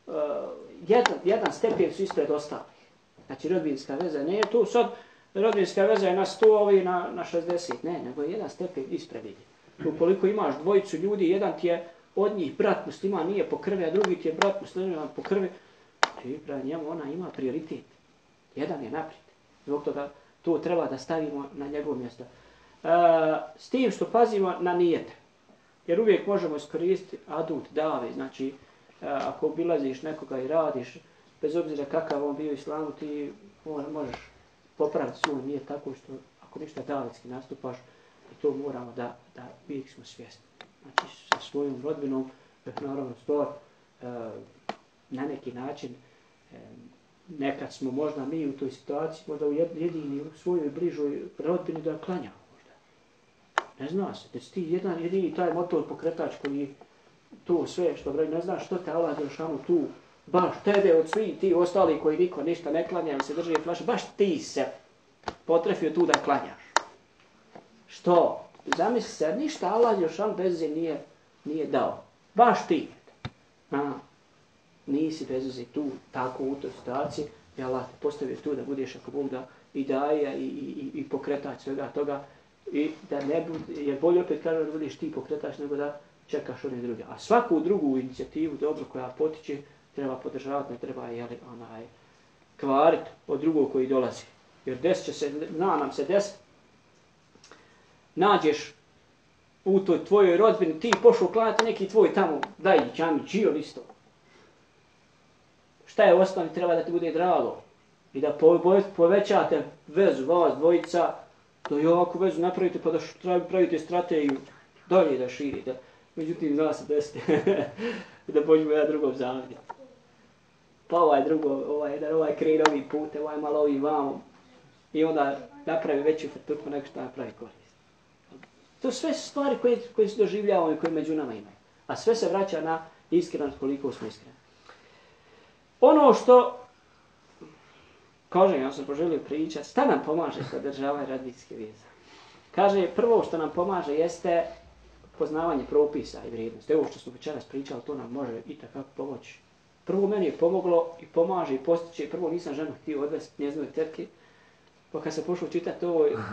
jedan stepen su ispred ostalih. Znači, rodbinska veza, ne je tu sad, rodbinska veza je na 100, ovi na 60, ne, nego je jedan stepen ispred ide. Ukoliko imaš dvojicu ljudi, jedan ti je od njih brat musliman, nije po krvi, a drugi ti je brat musliman po krvi, ti pravi njemu, ona ima prioritet. Jedan je naprijed. Zbog toga to treba da stavimo na njegovo mjesto. S tim što pazimo na nijete. Jer uvijek možemo iskoristiti adut, dave, znači ako obilaziš nekoga i radiš, bez obzira kakav on bio u islamu, ti možeš popraviti svoj nijet tako što ako ništa davetski nastupaš, i to moramo da uvijek smo svjesni. Znači sa svojom rodbinom, naravno stvar, na neki način, nekad smo možda mi u toj situaciji, možda u jedini u svojoj bližoj rodbini da klanjamo možda. Ne zna se, da si ti jedini taj motor pokretač koji to sve što vredi, ne znaš što te Allah Đelešanu tu, baš tebe od svih ti ostali koji niko ništa ne klanja ili se drži flaše, baš ti se potrefio tu da klanjaš. Što? Zamisli se, ništa Allah Đelešanu bez nije dao. Baš ti. Nisi bez veze tu, tako u toj situaciji, i Allah te postavio tu da budeš ako Bog da i daje i pokretač svega toga, i da ne bude, jer bolje opet kaže da budeš ti pokretač nego da čekaš one druge. A svaku drugu inicijativu, dobro, koja potiče, treba podržavati, ne treba kvariti od drugog koji dolazi. Jer desit će se, nam se desiti, nađeš u toj tvojoj rodbini, ti pošao klanjati neki tvoj tamo, daj džami, džio isto. Šta je osnovni, treba da ti bude drago i da povećate vezu vas dvojica, da i ovakvu vezu napravite pa da pravite strategiju dalje da širite. Međutim, zna se desiti da pođemo jedan drugom zavdje. Pa ovaj krene ovim putem, ovaj malo ovim vamo i onda napravi veću frturku nego što napravi korist. To sve su stvari koje se doživljavamo i koje među nama imaju. A sve se vraća na iskrenost koliko smo iskreni. Ono što, kažem, ja sam poželio pričati, šta nam pomaže sa održavanjem rodbinske veze? Kaže, prvo što nam pomaže jeste poznavanje propisa i vrijednosti. Evo što smo večeras pričali, to nam može i takako pomoći Prvo meni je pomoglo i pomaže i postiče. Prvo nisam ženu htio odvesti njezinoj tetki. Pa kad sam pošao čitati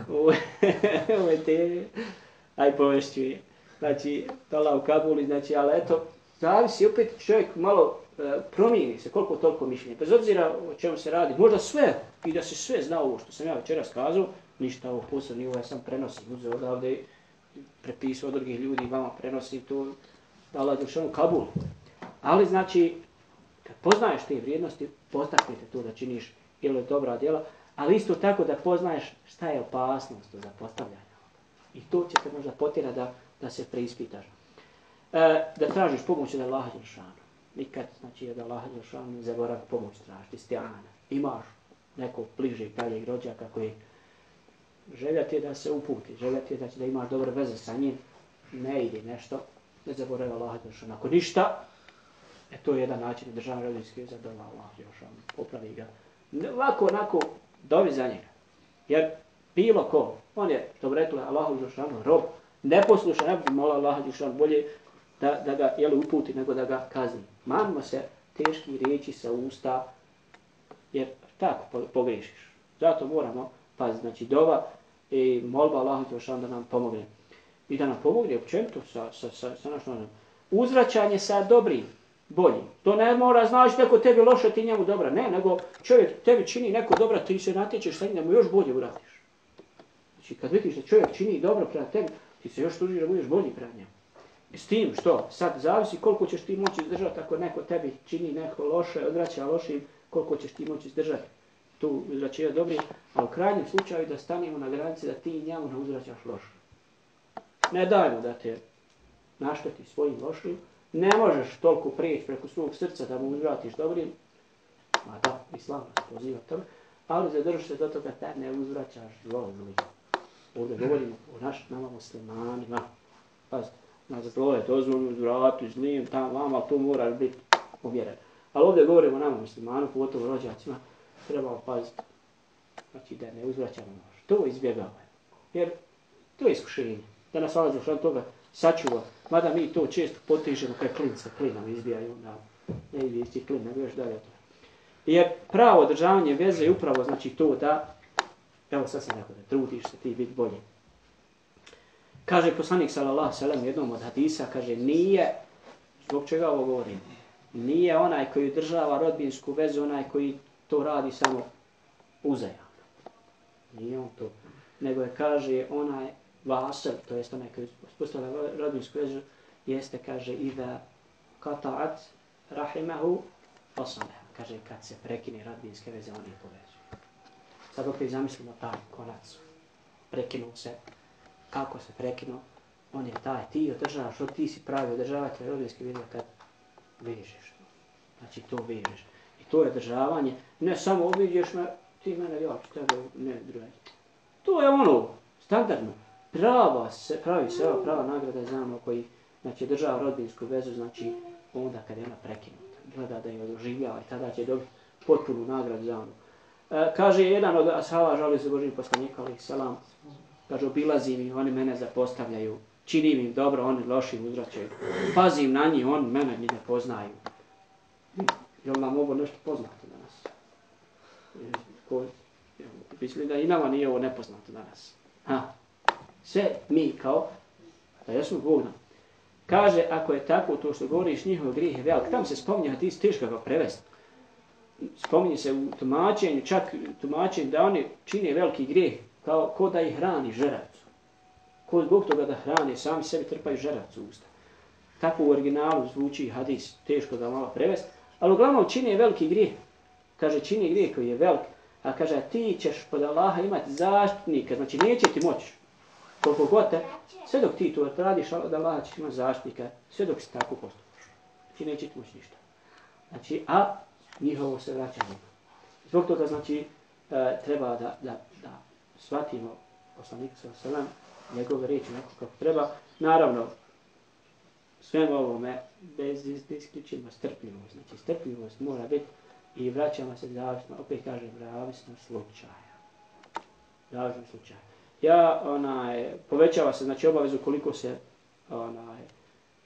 ove teme, aj povešću je. Znači, tala u Kabuli, znači, ali eto, zavisi opet čovjek malo promijeni se koliko toliko mišljenje. Bez obzira o čemu se radi, možda sve, i da se sve zna ovo što sam ja večeras kazao, ništa ovo posebno nije, ja sam prenosim, uzeo odavde, prepisao od drugih ljudi, vama prenosim to, dala Đelšanu Kabul. Ali znači, kad poznaješ te vrijednosti, postaknite to da činiš ili dobra djela, ali isto tako da poznaješ šta je opasnost za postavljanje. I to će te možda potjerati da se preispitaš. Da tražiš pomoć od Allaha Đelšanu. Nikad, znači, od Allaha Đelšanu ne zaboravi pomoć tražiti, istijana. Imaš nekog bližeg, daljeg rođaka koji želja ti je da se uputi, želja ti je da imaš dobre veze sa njim, ne ide nešto, ne zaboravi Allaha Đelšanu. Ako ništa, to je jedan način državne rodinske zadova Allaha Đelšanu, popravi ga. Ovako, onako, dovi za njega. Jer bilo ko, on je, što bi rekli, Allahu Đelšanu rob, neposlušan, ne bi molao Allaha Đelšanu bolje da ga uputi nego da ga kazni. Manimo se teški riječi sa usta, jer tako pogrešiš. Zato moramo paziti, znači dova i molba Allahu Đelšanu da nam pomogne. I da nam pomogne općenito sa našom uzvraćanje sa dobrim, boljim. To ne mora znači neko tebi loše, ti njemu dobra. Ne, nego čovjek tebi čini neko dobra, ti se natječeš sa njim da mu još bolje uradiš. Znači kad vidiš da čovjek čini dobro prema tebi, ti se još tužiš da budeš bolji prema njemu. I s tim što? Sad zavisi koliko ćeš ti moći izdržati ako neko tebi čini neko loše, odvraća lošim, koliko ćeš ti moći izdržati tu uzvraćaju dobri, a u krajnjem slučaju da stanemo na granici da ti njemu ne uzvraćaš loše. Ne dajmo da te našteti svojim lošim, ne možeš toliko prijeći preko svog srca da mu uzvratiš dobrim, a da, Islam nas poziva tome, ali zadrži se do toga da ne uzvraćaš zlo zlim. Ovdje govorimo o nama muslimanima. Pazite, na zlo je dozvoljeno uzvrati zlim, vama to mora biti uvjeren. Ali ovdje govorimo o nama muslimanu, pogotovo rođacima, trebamo paziti, znači da ne uzvraćamo nož. To izbjegavamo. Jer to je iskušenje. Da nas Allah Đelšanu toga sačuva. Mada mi to često potižemo kaj klinca, klinom izbijaju, ne ide isti klin, nego još dalje od toga. Jer pravo održavanje veze je upravo znači to da, evo sad sam rekao da trudiš se ti biti bolji. Kaže poslanik sallallahu alejhi ve jednom od hadisa, kaže nije, zbog čega ovo govorim, nije onaj koji održava rodbinsku vezu, onaj koji to radi samo uzajamno. Nije on to. Nego je, kaže, onaj vasel, to jest onaj koji uspostavlja rodbinsku vezu, jeste, kaže, iza kata'at rahimahu osanaha. Kaže, kad se prekine rodbinske veze, oni povezuju. Sad opet zamislimo taj konac. Prekinuo se. Kako se prekinuo? On je taj, ti održavaš, ti si pravi održavatelj rodbinske veze kad vežeš. Znači, to vežeš. I to je održavanje. Ne samo obiđeš me, ti mene, ja ću tebe, ne, druge. To je ono, standardno. Pravi se ova prava nagrada za ono koji, znači, država rodbinsku vezu, znači, onda kad je ona prekinuta. Gleda da je oživljava i tada će dobiti potpunu nagradu za ono. Kaže, jedan od ashaba žali se Božih poslanika, alejhi selam, kaže, obilazim ih, oni mene zapostavljaju, činim im dobro, oni lošim uzvraćaju. Pazim na njih, oni mene ne poznaju. Je li nam ovo nešto poznato danas? Mislim da i nama nije ovo nepoznato danas. Sve mi kao, da jesmo Bog nam. Kaže, ako je tako, to što govoriš, njihov grijeh je velik. Tam se spominje, a ti teško ga prevesti. Spominje se u tumačenju, čak tumačenju da oni čine veliki grijeh, kao ko da ih hrani žerac. Ko zbog toga da hrani, sami sebi trpaju žerac u usta. Tako u originalu zvuči hadis, teško ga malo prevesti. Ali uglavnom čini veliki grijeh. Kaže, čini grijeh koji je velik. A kaže, ti ćeš pod Allaha imati zaštitnika, znači neće ti moći. Koliko god te, sve dok ti to radiš, od Allaha ćeš imati zaštitnika, sve dok se tako postupaš. Ti neće ti moći ništa. Znači, a njihovo se vraća njima. Zbog toga, znači, treba da shvatimo poslanika sallallahu alejhi ve sellem, njegove riječi onako kako treba. Naravno, svemu ovome isključimo strpljivost. Znači, strpljivost mora biti i vraćamo se zavisno, opet kažem, zavisno slučaja. Zavisno slučaja. Povećava se, znači, obavezu koliko se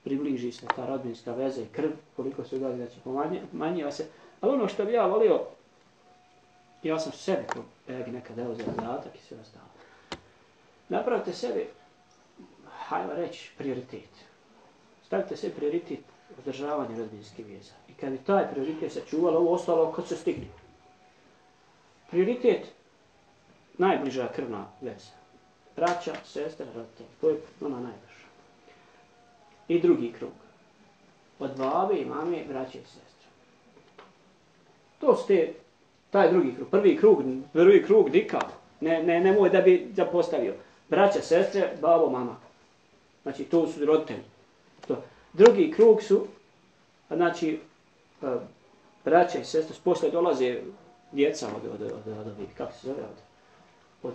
približi se ta rodbinska veza i krv, koliko se udali da će pomanjiva se. Ali ono što bi ja volio, ja sam sebi nekad dao za zadatak i sve ostalo. Napravite sebi, hajmo reći, prioritet. Stavite sebi prioritet održavanja rodbinskih veza. I kad bi taj prioritet sačuvalo, ovo ostalo kad se stigne. Prioritet, najbliža krvna veza. Braća, sestra, roditelji. To je ona najbliža. I drugi krug. Od babe i mame, braće i sestre. To ste, taj drugi krug. Prvi krug nikako. Nemoj da bi zapostavio. Braća, sestre, babo, mama. Znači, to su roditelji. To. Drugi krug su, znači, braća i sestre, poslije dolaze djeca od kako se zove od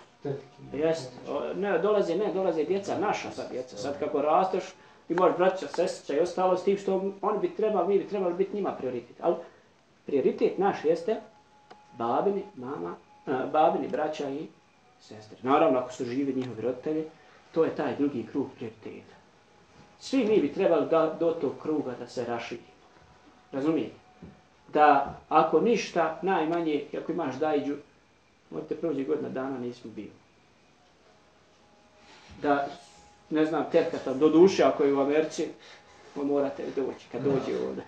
dolaze djeca, naša sad djeca. Sad kako rasteš, imaš braća, sestra i ostalo s tim što mi bi trebali biti njima prioritet. Ali prioritet naš jeste babini, braća i sestre. Naravno, ako su živi njihovi roditelji, to je taj drugi krug prioriteta. Svi mi bi trebali do tog kruga da se raširimo. Razumijete? Da ako ništa, najmanje, ako imaš dajđu, možete prođe godina dana, nismo bili. Da, ne znam, tetka tam, do duše, ako je u Americi, morate doći, kad dođe ovdje.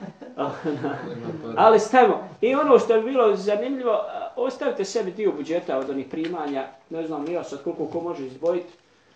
Ali stavimo. I ono što je bilo zanimljivo, ostavite sebi dio budžeta od onih primanja, ne znam, ja sad koliko ko može izdvojiti,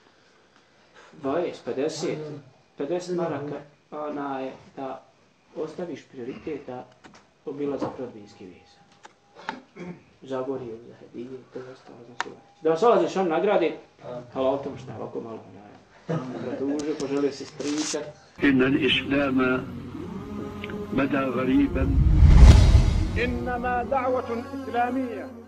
20, 50 maraka, da ostaviš prioritet da obilazak rodbinski veza. Zagoriju, za hedije, to je ostalo za sve. Da vas olaziš on nagradi, hvala o tom šta, ovako malo produžio, poželio se ispričat. إن الإسلام بدا غريبا إنما دعوة إسلامية